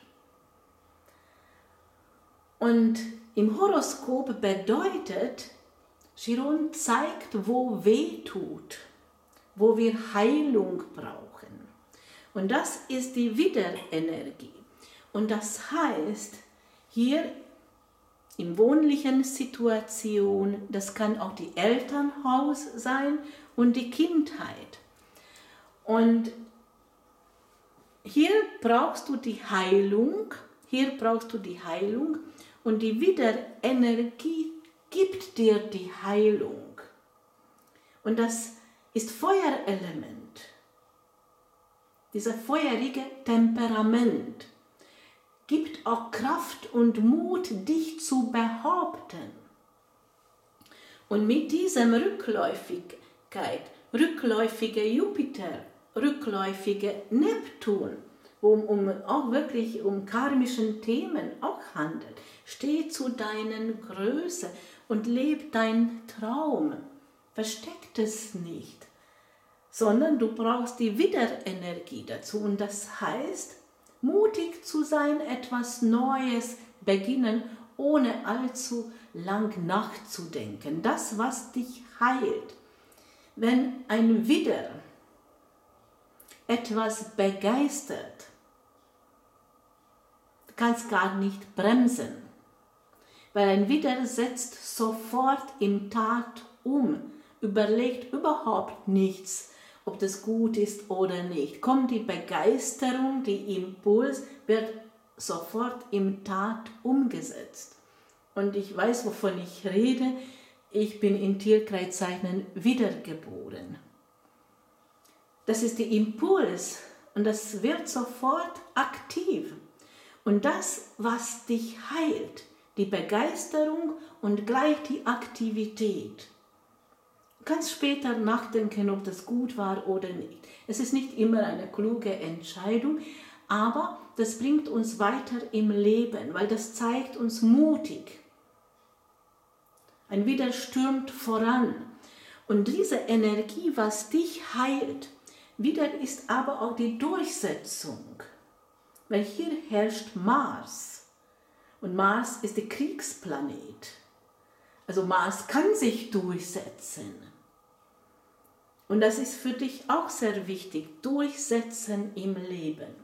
Und im Horoskop bedeutet, Chiron zeigt, wo weh tut, wo wir Heilung brauchen. Und das ist die Widerenergie. Und das heißt, hier in wohnlichen Situationen, das kann auch die Elternhaus sein und die Kindheit. Und hier brauchst du die Heilung, hier brauchst du die Heilung und die Widerenergie gibt dir die Heilung. Und das ist Feuerelement, dieser feurige Temperament gibt auch Kraft und Mut, dich zu behaupten. Und mit dieser Rückläufigkeit, rückläufige Jupiter, rückläufige Neptun, wo um, um auch wirklich um karmischen Themen auch handelt, steh zu deinen Größe und leb deinen Traum. Versteck es nicht, sondern du brauchst die Widerenergie dazu. Und das heißt, mutig zu sein, etwas Neues beginnen, ohne allzu lang nachzudenken. Das, was dich heilt. Wenn ein Widder etwas begeistert, du kannst gar nicht bremsen, weil ein Widder setzt sofort in Tat um, überlegt überhaupt nichts, ob das gut ist oder nicht. Kommt die Begeisterung, die Impuls, wird sofort in Tat umgesetzt. Und ich weiß, wovon ich rede. Ich bin in Tierkreiszeichen wiedergeboren. Das ist der Impuls und das wird sofort aktiv. Und das, was dich heilt, die Begeisterung und gleich die Aktivität. Du kannst später nachdenken, ob das gut war oder nicht. Es ist nicht immer eine kluge Entscheidung, aber das bringt uns weiter im Leben, weil das zeigt uns mutig. Ein Widder stürmt voran. Und diese Energie, was dich heilt, Widder ist aber auch die Durchsetzung. Weil hier herrscht Mars. Und Mars ist der Kriegsplanet. Also Mars kann sich durchsetzen. Und das ist für dich auch sehr wichtig, durchsetzen im Leben.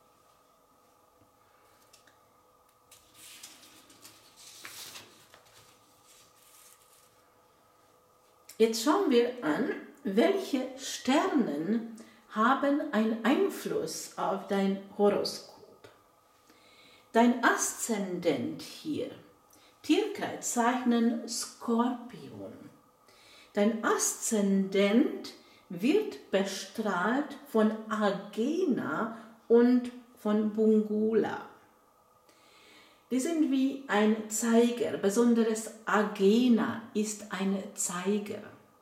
Jetzt schauen wir an, welche Sterne haben einen Einfluss auf dein Horoskop. Dein Aszendent hier, Tierkreiszeichen Skorpion. Dein Aszendent wird bestrahlt von Agena und von Bungula. Die sind wie ein Zeiger, besonders Agena ist ein Zeiger.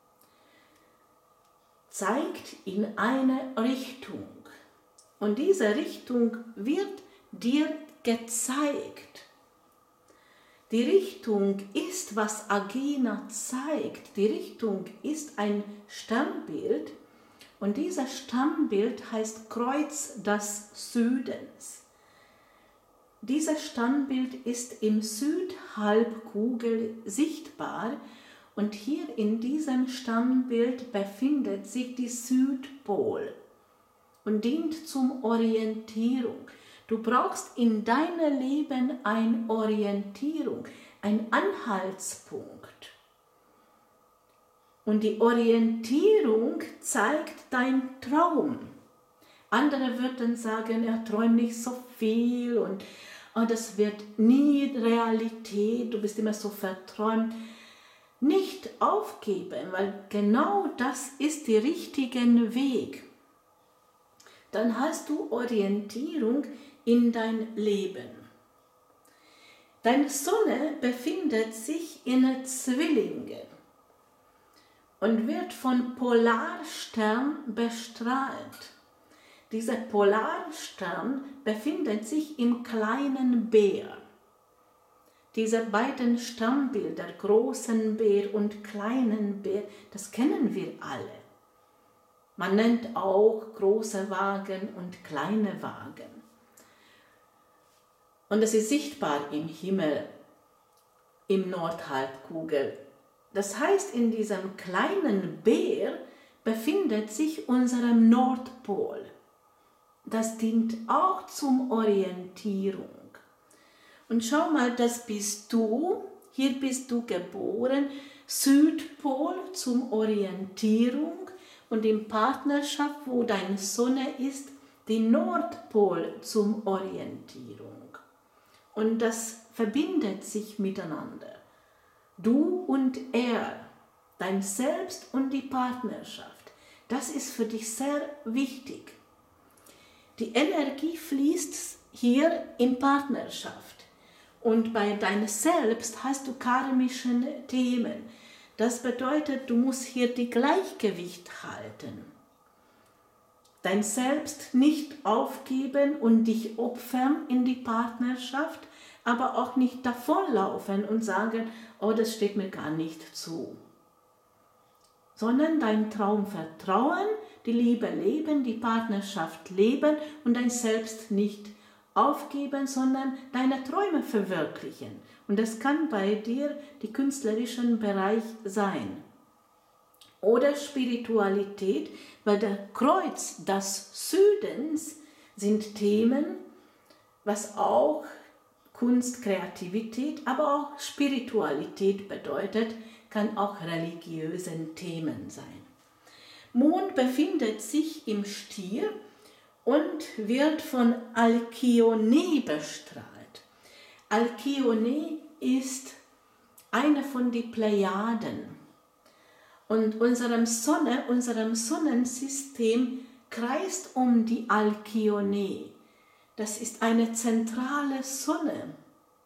Zeigt in eine Richtung und diese Richtung wird dir gezeigt. Die Richtung ist, was Agena zeigt. Die Richtung ist ein Sternbild und dieses Sternbild heißt Kreuz des Südens. Dieses Sternbild ist im Südhalbkugel sichtbar Und hier in diesem Stammbild befindet sich die Südpol und dient zum Orientierung. Du brauchst in deinem Leben eine Orientierung, einen Anhaltspunkt. Und die Orientierung zeigt dein Traum. Andere würden sagen, er träumt nicht so viel und oh, das wird nie Realität, du bist immer so verträumt. Nicht aufgeben, weil genau das ist der richtige Weg. Dann hast du Orientierung in dein Leben. Deine Sonne befindet sich in Zwillingen und wird von Polarstern bestrahlt. Dieser Polarstern befindet sich im kleinen Bär. Diese beiden Stammbilder, großen Bär und kleinen Bär, das kennen wir alle. Man nennt auch große Wagen und kleine Wagen. Und es ist sichtbar im Himmel, im Nordhalbkugel. Das heißt, in diesem kleinen Bär befindet sich unser Nordpol. Das dient auch zum Orientierung. Und schau mal, das bist du, hier bist du geboren, Südpol zum Orientierung und in Partnerschaft, wo deine Sonne ist, die Nordpol zum Orientierung. Und das verbindet sich miteinander. Du und er, dein Selbst und die Partnerschaft, das ist für dich sehr wichtig. Die Energie fließt hier in Partnerschaft. Und bei deinem Selbst hast du karmische Themen. Das bedeutet, du musst hier die Gleichgewicht halten. Dein Selbst nicht aufgeben und dich opfern in die Partnerschaft, aber auch nicht davonlaufen und sagen, oh, das steht mir gar nicht zu. Sondern dein Traum vertrauen, die Liebe leben, die Partnerschaft leben und dein Selbst nicht aufgeben, sondern deine Träume verwirklichen. Und das kann bei dir der künstlerische Bereich sein. Oder Spiritualität, weil der Kreuz des Südens sind Themen, was auch Kunst, Kreativität, aber auch Spiritualität bedeutet, kann auch religiöse Themen sein. Mond befindet sich im Stier und wird von Alkyone bestrahlt. Alkyone ist eine von den Plejaden. Und unserem Sonne, unserem Sonnensystem kreist um die Alkyone. Das ist eine zentrale Sonne.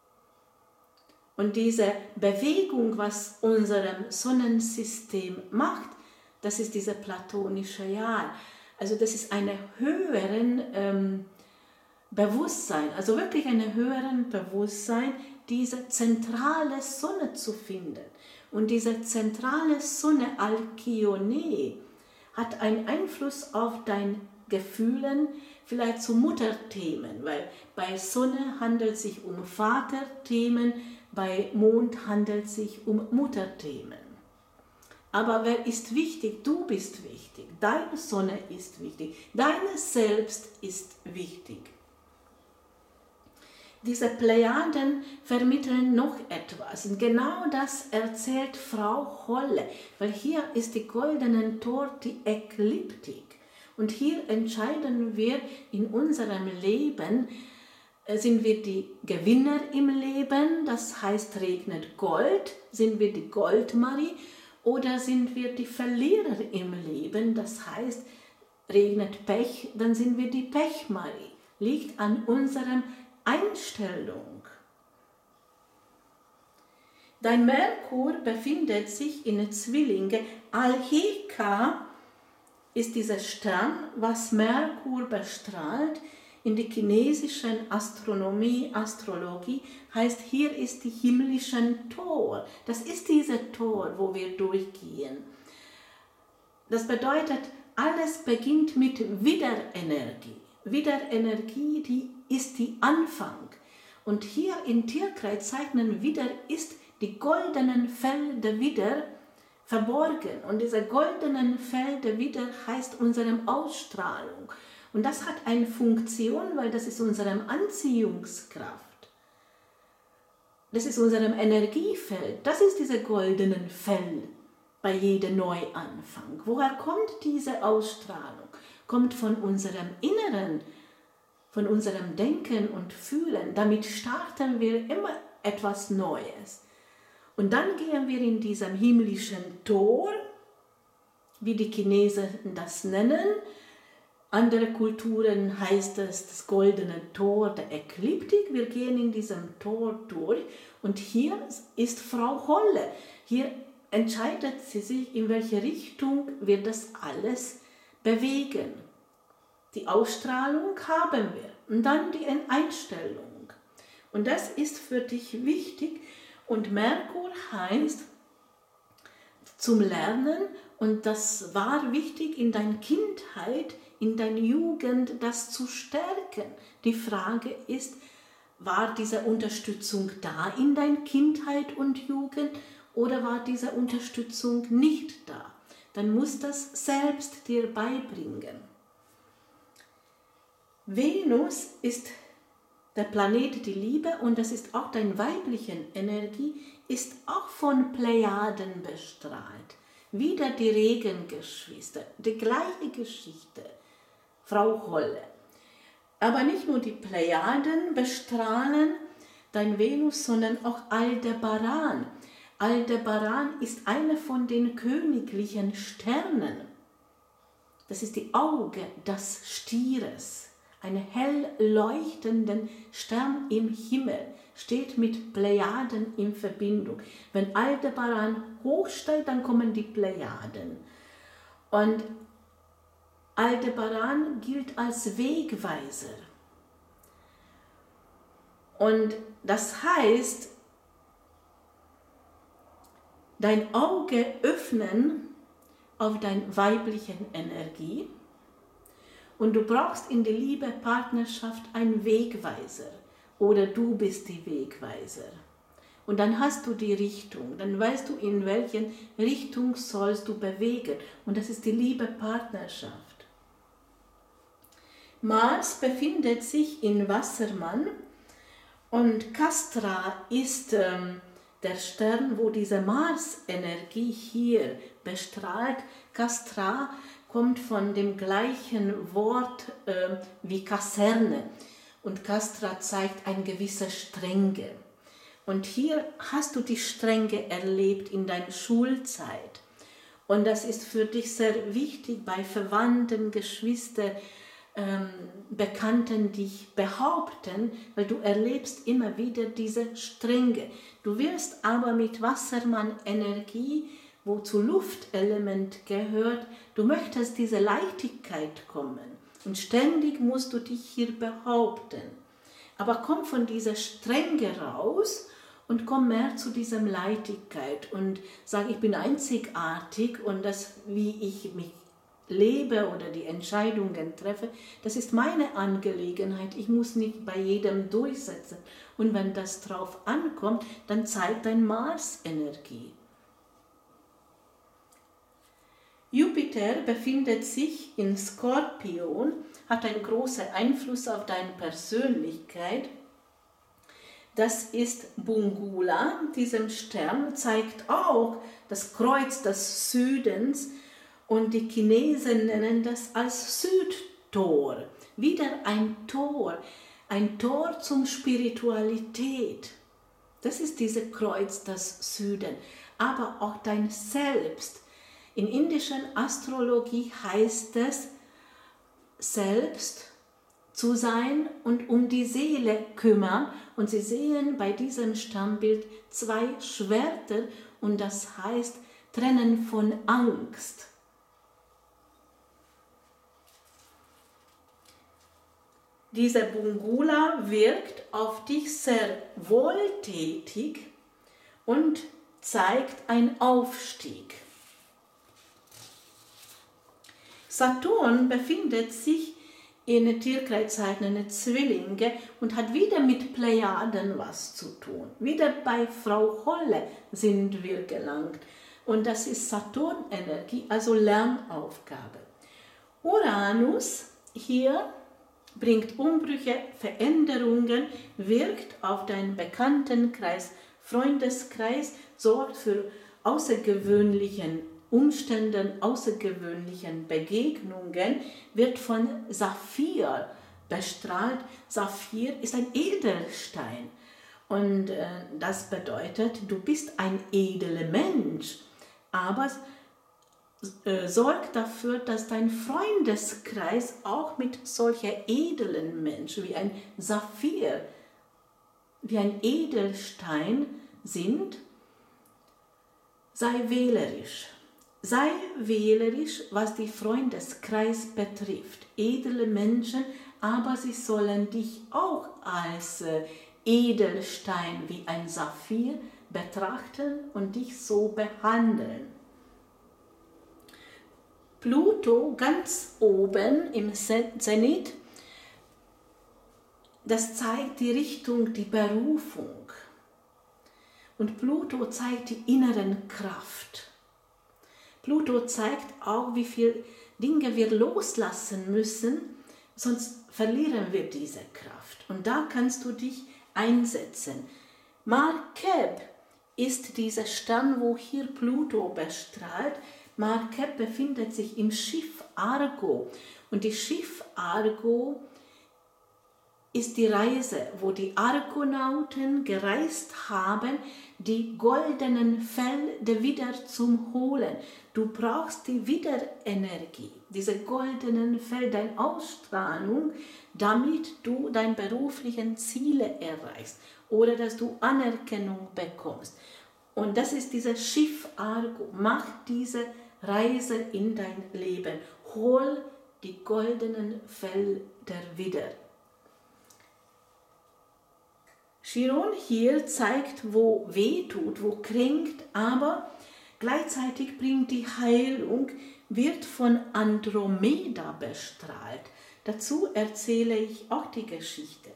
Und diese Bewegung, was unserem Sonnensystem macht, das ist diese platonische Jahr. Also das ist ein höheren ähm, Bewusstsein, also wirklich ein höheren Bewusstsein, diese zentrale Sonne zu finden. Und diese zentrale Sonne Alkyone hat einen Einfluss auf dein Gefühlen, vielleicht zu Mutterthemen, weil bei Sonne handelt es sich um Vaterthemen, bei Mond handelt es sich um Mutterthemen. Aber wer ist wichtig? Du bist wichtig. Deine Sonne ist wichtig. Deine Selbst ist wichtig. Diese Plejaden vermitteln noch etwas. Und genau das erzählt Frau Holle. Weil hier ist die goldene Tor, die Ekliptik. Und hier entscheiden wir in unserem Leben, sind wir die Gewinner im Leben, das heißt regnet Gold, sind wir die Goldmarie, oder sind wir die Verlierer im Leben, das heißt regnet Pech, dann sind wir die Pechmarie. Liegt an unserer Einstellung. Dein Merkur befindet sich in Zwillinge. Alheka ist dieser Stern, was Merkur bestrahlt. In der chinesischen Astronomie, Astrologie heißt, hier ist die himmlische Tor. Das ist dieser Tor, wo wir durchgehen. Das bedeutet, alles beginnt mit Widerenergie. Widerenergie, die ist die Anfang. Und hier in Tierkreis zeichnen Widder ist die goldenen Felder Widder, verborgen. Und diese goldenen Felder wieder heißt unsere Ausstrahlung. Und das hat eine Funktion, weil das ist unsere Anziehungskraft. Das ist unserem Energiefeld. Das ist diese goldenen Fell bei jedem Neuanfang. Woher kommt diese Ausstrahlung? Kommt von unserem Inneren, von unserem Denken und Fühlen. Damit starten wir immer etwas Neues. Und dann gehen wir in diesem himmlischen Tor, wie die Chinesen das nennen. Andere Kulturen heißt es das goldene Tor der Ekliptik. Wir gehen in diesem Tor durch und hier ist Frau Holle. Hier entscheidet sie sich, in welche Richtung wir das alles bewegen. Die Ausstrahlung haben wir und dann die Einstellung. Und das ist für dich wichtig. Und Merkur heißt zum Lernen und das war wichtig in deiner Kindheit, in deiner Jugend, das zu stärken. Die Frage ist, war diese Unterstützung da in deiner Kindheit und Jugend oder war diese Unterstützung nicht da? Dann musst du das selbst dir beibringen. Venus ist der Planet die Liebe und das ist auch deine weibliche Energie, ist auch von Plejaden bestrahlt. Wieder die Regengeschwister, die gleiche Geschichte, Frau Holle. Aber nicht nur die Plejaden bestrahlen dein Venus, sondern auch Aldebaran. Aldebaran ist einer von den königlichen Sternen. Das ist die Auge des Stieres. Ein hell leuchtenden Stern im Himmel steht mit Plejaden in Verbindung. Wenn Aldebaran hochsteigt, dann kommen die Plejaden. Und Aldebaran gilt als Wegweiser. Und das heißt, dein Auge öffnen auf deine weibliche Energie. Und du brauchst in der Liebe, Partnerschaft einen Wegweiser oder du bist die Wegweiser. Und dann hast du die Richtung, dann weißt du, in welche Richtung sollst du bewegen. Und das ist die Liebe, Partnerschaft. Mars befindet sich in Wassermann und Castra ist ähm, der Stern, wo diese Mars-Energie hier bestrahlt. Castra kommt von dem gleichen Wort äh, wie Kaserne und Castra zeigt eine gewisse Strenge. Und hier hast du die Strenge erlebt in deiner Schulzeit. Und das ist für dich sehr wichtig bei Verwandten, Geschwistern, ähm, Bekannten, die dich behaupten, weil du erlebst immer wieder diese Strenge. Du wirst aber mit Wassermann-Energie, wo zu Luftelement gehört, du möchtest diese Leichtigkeit kommen und ständig musst du dich hier behaupten. Aber komm von dieser Strenge raus und komm mehr zu dieser Leichtigkeit und sag, ich bin einzigartig und das, wie ich mich lebe oder die Entscheidungen treffe, das ist meine Angelegenheit. Ich muss nicht bei jedem durchsetzen. Und wenn das drauf ankommt, dann zeigt dein Mars-Energie. Jupiter befindet sich in Skorpion, hat einen großen Einfluss auf deine Persönlichkeit. Das ist Bungula, diesem Stern zeigt auch das Kreuz des Südens und die Chinesen nennen das als Südtor. Wieder ein Tor, ein Tor zum Spiritualität. Das ist dieses Kreuz des Südens, aber auch dein Selbst. In indischen Astrologie heißt es, selbst zu sein und um die Seele kümmern. Und Sie sehen bei diesem Sternbild zwei Schwerter und das heißt trennen von Angst. Dieser Bungula wirkt auf dich sehr wohltätig und zeigt einen Aufstieg. Saturn befindet sich in Tierkreiszeichen Zwillinge und hat wieder mit Plejaden was zu tun. Wieder bei Frau Holle sind wir gelangt. und das ist Saturnenergie, also Lernaufgabe. Uranus hier bringt Umbrüche, Veränderungen, wirkt auf deinen Bekanntenkreis, Freundeskreis, sorgt für außergewöhnlichen Umständen, außergewöhnlichen Begegnungen, wird von Saphir bestrahlt. Saphir ist ein Edelstein und äh, das bedeutet, du bist ein edler Mensch, aber äh, sorg dafür, dass dein Freundeskreis auch mit solchen edlen Menschen wie ein Saphir, wie ein Edelstein sind. Sei wählerisch. Sei wählerisch, was die Freundeskreis betrifft. Edle Menschen, aber sie sollen dich auch als äh, Edelstein wie ein Saphir betrachten und dich so behandeln. Pluto ganz oben im Zenit, das zeigt die Richtung, die Berufung. Und Pluto zeigt die inneren Kraft. Pluto zeigt auch, wie viele Dinge wir loslassen müssen, sonst verlieren wir diese Kraft. Und da kannst du dich einsetzen. Markeb ist dieser Stern, wo hier Pluto bestrahlt. Markeb befindet sich im Schiff Argo. Und die Schiff Argo ist die Reise, wo die Argonauten gereist haben, die goldenen Felder wieder zum Holen. Du brauchst die Wiederenergie, diese goldenen Felder, deine Ausstrahlung, damit du deine beruflichen Ziele erreichst oder dass du Anerkennung bekommst. Und das ist dieses Schiff Argo. Mach diese Reise in dein Leben. Hol die goldenen Felder wieder. Chiron hier zeigt, wo weh tut, wo kränkt, aber gleichzeitig bringt die Heilung, wird von Andromeda bestrahlt. Dazu erzähle ich auch die Geschichte.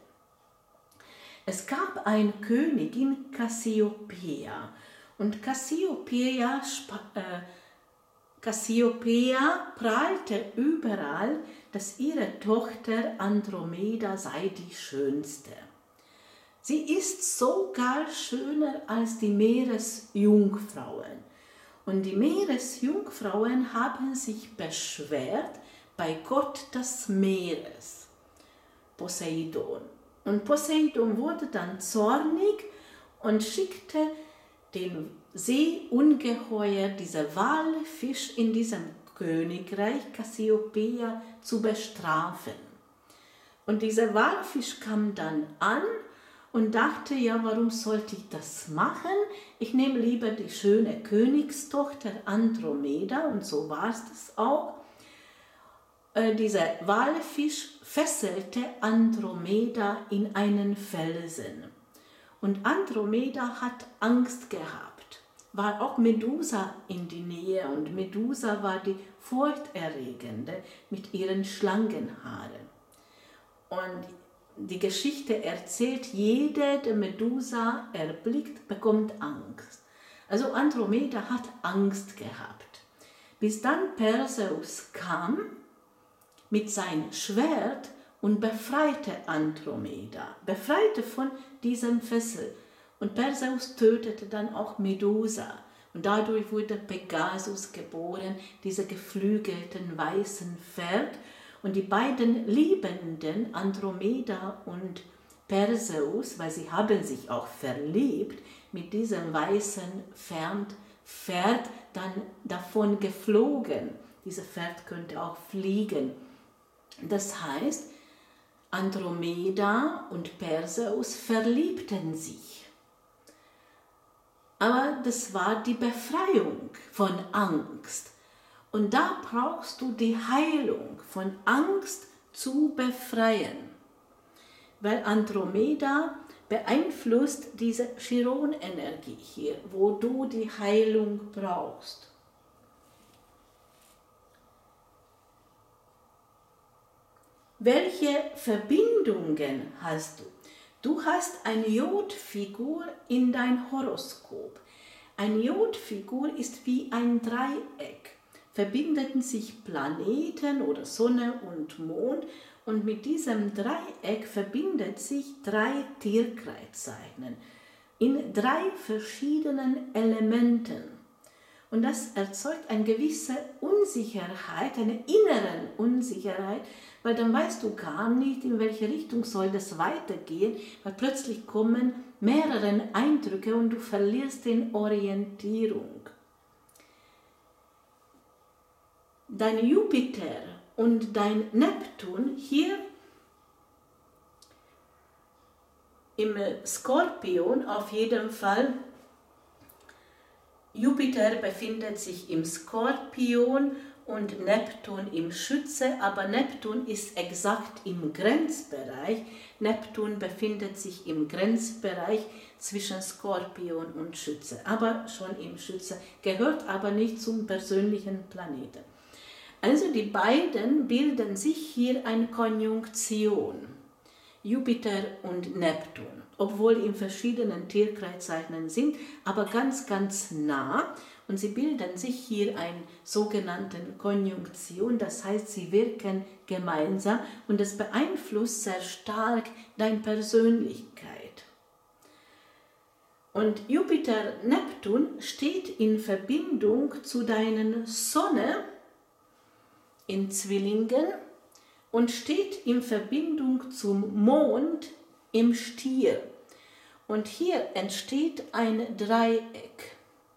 Es gab eine Königin Cassiopeia und Cassiopeia, äh, Cassiopeia prahlte überall, dass ihre Tochter Andromeda sei die schönste. Sie ist sogar schöner als die Meeresjungfrauen. Und die Meeresjungfrauen haben sich beschwert bei Gott des Meeres, Poseidon. Und Poseidon wurde dann zornig und schickte den Seeungeheuer, dieser Walfisch, in diesem Königreich Cassiopeia zu bestrafen. Und dieser Walfisch kam dann an und dachte, ja, warum sollte ich das machen? Ich nehme lieber die schöne Königstochter Andromeda, und so war es das auch. Äh, dieser Walfisch fesselte Andromeda in einen Felsen. Und Andromeda hat Angst gehabt, war auch Medusa in die Nähe, und Medusa war die furchterregende mit ihren Schlangenhaaren. Und die Geschichte erzählt, jeder, der Medusa erblickt, bekommt Angst. Also Andromeda hat Angst gehabt. Bis dann Perseus kam mit seinem Schwert und befreite Andromeda, befreite von diesem Fessel. Und Perseus tötete dann auch Medusa. Und dadurch wurde Pegasus geboren, dieser geflügelten weißen Pferd. Und die beiden Liebenden, Andromeda und Perseus, weil sie haben sich auch verliebt, mit diesem weißen Pferd dann davon geflogen. Dieses Pferd könnte auch fliegen. Das heißt, Andromeda und Perseus verliebten sich. Aber das war die Befreiung von Angst. Und da brauchst du die Heilung, von Angst zu befreien. Weil Andromeda beeinflusst diese Chiron-Energie hier, wo du die Heilung brauchst. Welche Verbindungen hast du? Du hast eine Jodfigur in dein Horoskop. Eine Jodfigur ist wie ein Dreieck. Verbindeten sich Planeten oder Sonne und Mond und mit diesem Dreieck verbindet sich drei Tierkreiszeichen in drei verschiedenen Elementen. Und das erzeugt eine gewisse Unsicherheit, eine innere Unsicherheit, weil dann weißt du gar nicht, in welche Richtung soll das weitergehen, weil plötzlich kommen mehrere Eindrücke und du verlierst die Orientierung. Dein Jupiter und dein Neptun hier im Skorpion auf jeden Fall. Jupiter befindet sich im Skorpion und Neptun im Schütze, aber Neptun ist exakt im Grenzbereich. Neptun befindet sich im Grenzbereich zwischen Skorpion und Schütze, aber schon im Schütze, gehört aber nicht zum persönlichen Planeten. Also die beiden bilden sich hier eine Konjunktion, Jupiter und Neptun, obwohl in verschiedenen Tierkreiszeichen sind, aber ganz, ganz nah. Und sie bilden sich hier eine sogenannte Konjunktion, das heißt, sie wirken gemeinsam und es beeinflusst sehr stark deine Persönlichkeit. Und Jupiter-Neptun steht in Verbindung zu deiner Sonne in Zwillingen und steht in Verbindung zum Mond im Stier. Und hier entsteht ein Dreieck.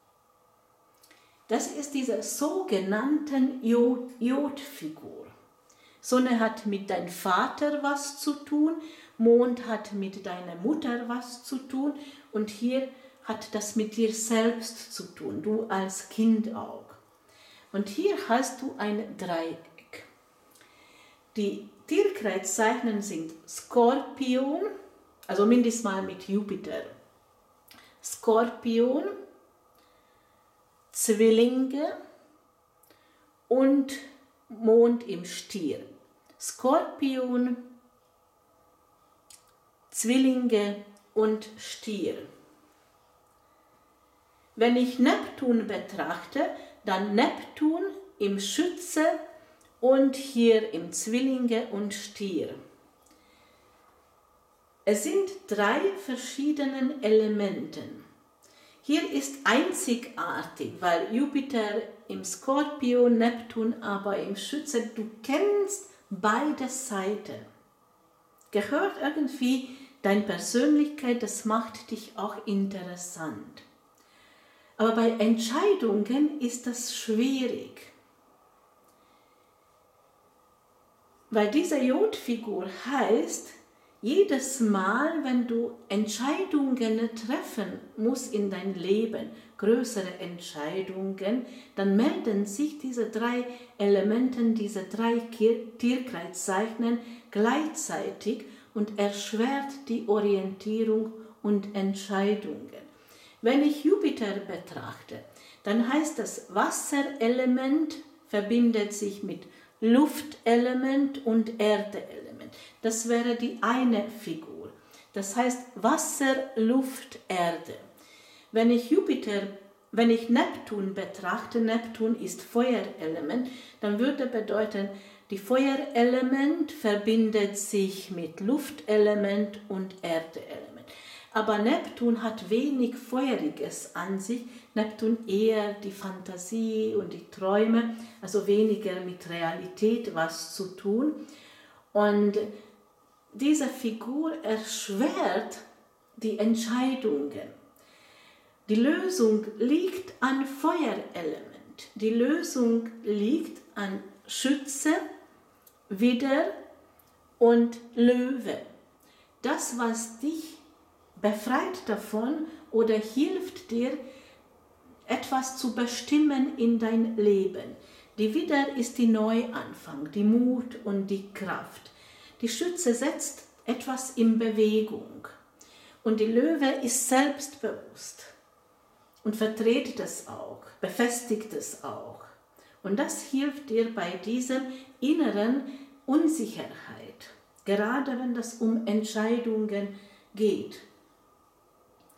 Das ist diese sogenannte Jod- Jodfigur. Sonne hat mit deinem Vater was zu tun, Mond hat mit deiner Mutter was zu tun und hier hat das mit dir selbst zu tun, du als Kind auch. Und hier hast du ein Dreieck. Die Tierkreiszeichen sind Skorpion, also mindestens mal mit Jupiter. Skorpion, Zwillinge und Mond im Stier. Skorpion, Zwillinge und Stier. Wenn ich Neptun betrachte, dann Neptun im Schütze und hier im Zwillinge und Stier. Es sind drei verschiedene Elemente. Hier ist einzigartig, weil Jupiter im Skorpion, Neptun aber im Schütze, du kennst beide Seiten. Gehört irgendwie deine Persönlichkeit, das macht dich auch interessant. Aber bei Entscheidungen ist das schwierig. Weil diese Jodfigur heißt, jedes Mal, wenn du Entscheidungen treffen musst in dein Leben, größere Entscheidungen, dann melden sich diese drei Elemente, diese drei Tierkreiszeichen gleichzeitig und erschwert die Orientierung und Entscheidungen. Wenn ich Jupiter betrachte, dann heißt das, Wasserelement verbindet sich mit Luftelement und Erdeelement. Das wäre die eine Figur. Das heißt Wasser, Luft, Erde. Wenn ich Jupiter, wenn ich Neptun betrachte, Neptun ist Feuerelement, dann würde bedeuten, die Feuerelement verbindet sich mit Luftelement und Erdeelement. Aber Neptun hat wenig Feuriges an sich, Neptun eher die Fantasie und die Träume, also weniger mit Realität was zu tun. Und diese Figur erschwert die Entscheidungen. Die Lösung liegt an Feuerelement, die Lösung liegt an Schütze, Widder und Löwe. Das, was dich befreit davon oder hilft dir, etwas zu bestimmen in dein Leben. Die Widder ist die Neuanfang, die Mut und die Kraft. Die Schütze setzt etwas in Bewegung und die Löwe ist selbstbewusst und vertritt das auch, befestigt es auch. Und das hilft dir bei dieser inneren Unsicherheit, gerade wenn es um Entscheidungen geht.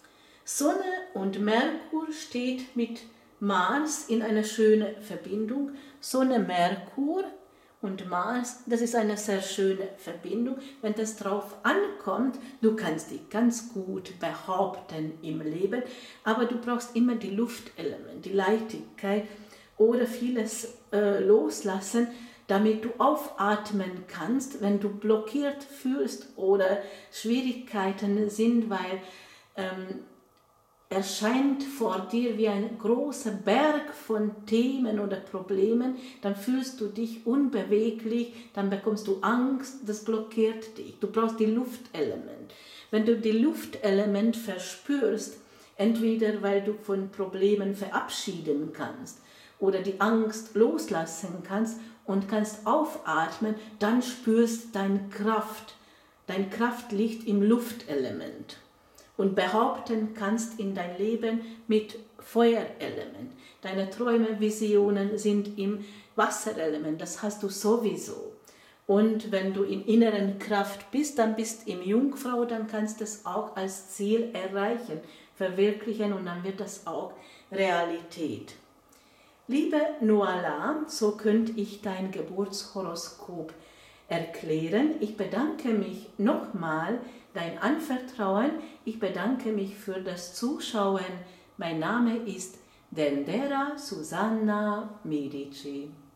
Sonne und Merkur steht mit Mars in einer schönen Verbindung. Sonne, Merkur und Mars, das ist eine sehr schöne Verbindung. Wenn das drauf ankommt, du kannst dich ganz gut behaupten im Leben, aber du brauchst immer die Luftelement, die Leichtigkeit oder vieles äh, loslassen, damit du aufatmen kannst, wenn du blockiert fühlst oder Schwierigkeiten sind, weil ähm, erscheint vor dir wie ein großer Berg von Themen oder Problemen, dann fühlst du dich unbeweglich, dann bekommst du Angst, das blockiert dich. Du brauchst die Luftelement. Wenn du die Luftelement verspürst, entweder weil du von Problemen verabschieden kannst oder die Angst loslassen kannst und kannst aufatmen, dann spürst deine Kraft. Deine Kraft liegt im Luftelement. Und behaupten kannst in dein Leben mit Feuerelement. Deine Träume, Visionen sind im Wasserelement, das hast du sowieso. Und wenn du in inneren Kraft bist, dann bist im Jungfrau, dann kannst du es auch als Ziel erreichen, verwirklichen und dann wird das auch Realität. Liebe Nuala, so könnte ich dein Geburtshoroskop erklären. Ich bedanke mich nochmal dein Anvertrauen. Ich bedanke mich für das Zuschauen. Mein Name ist Dendera Susanna Medici.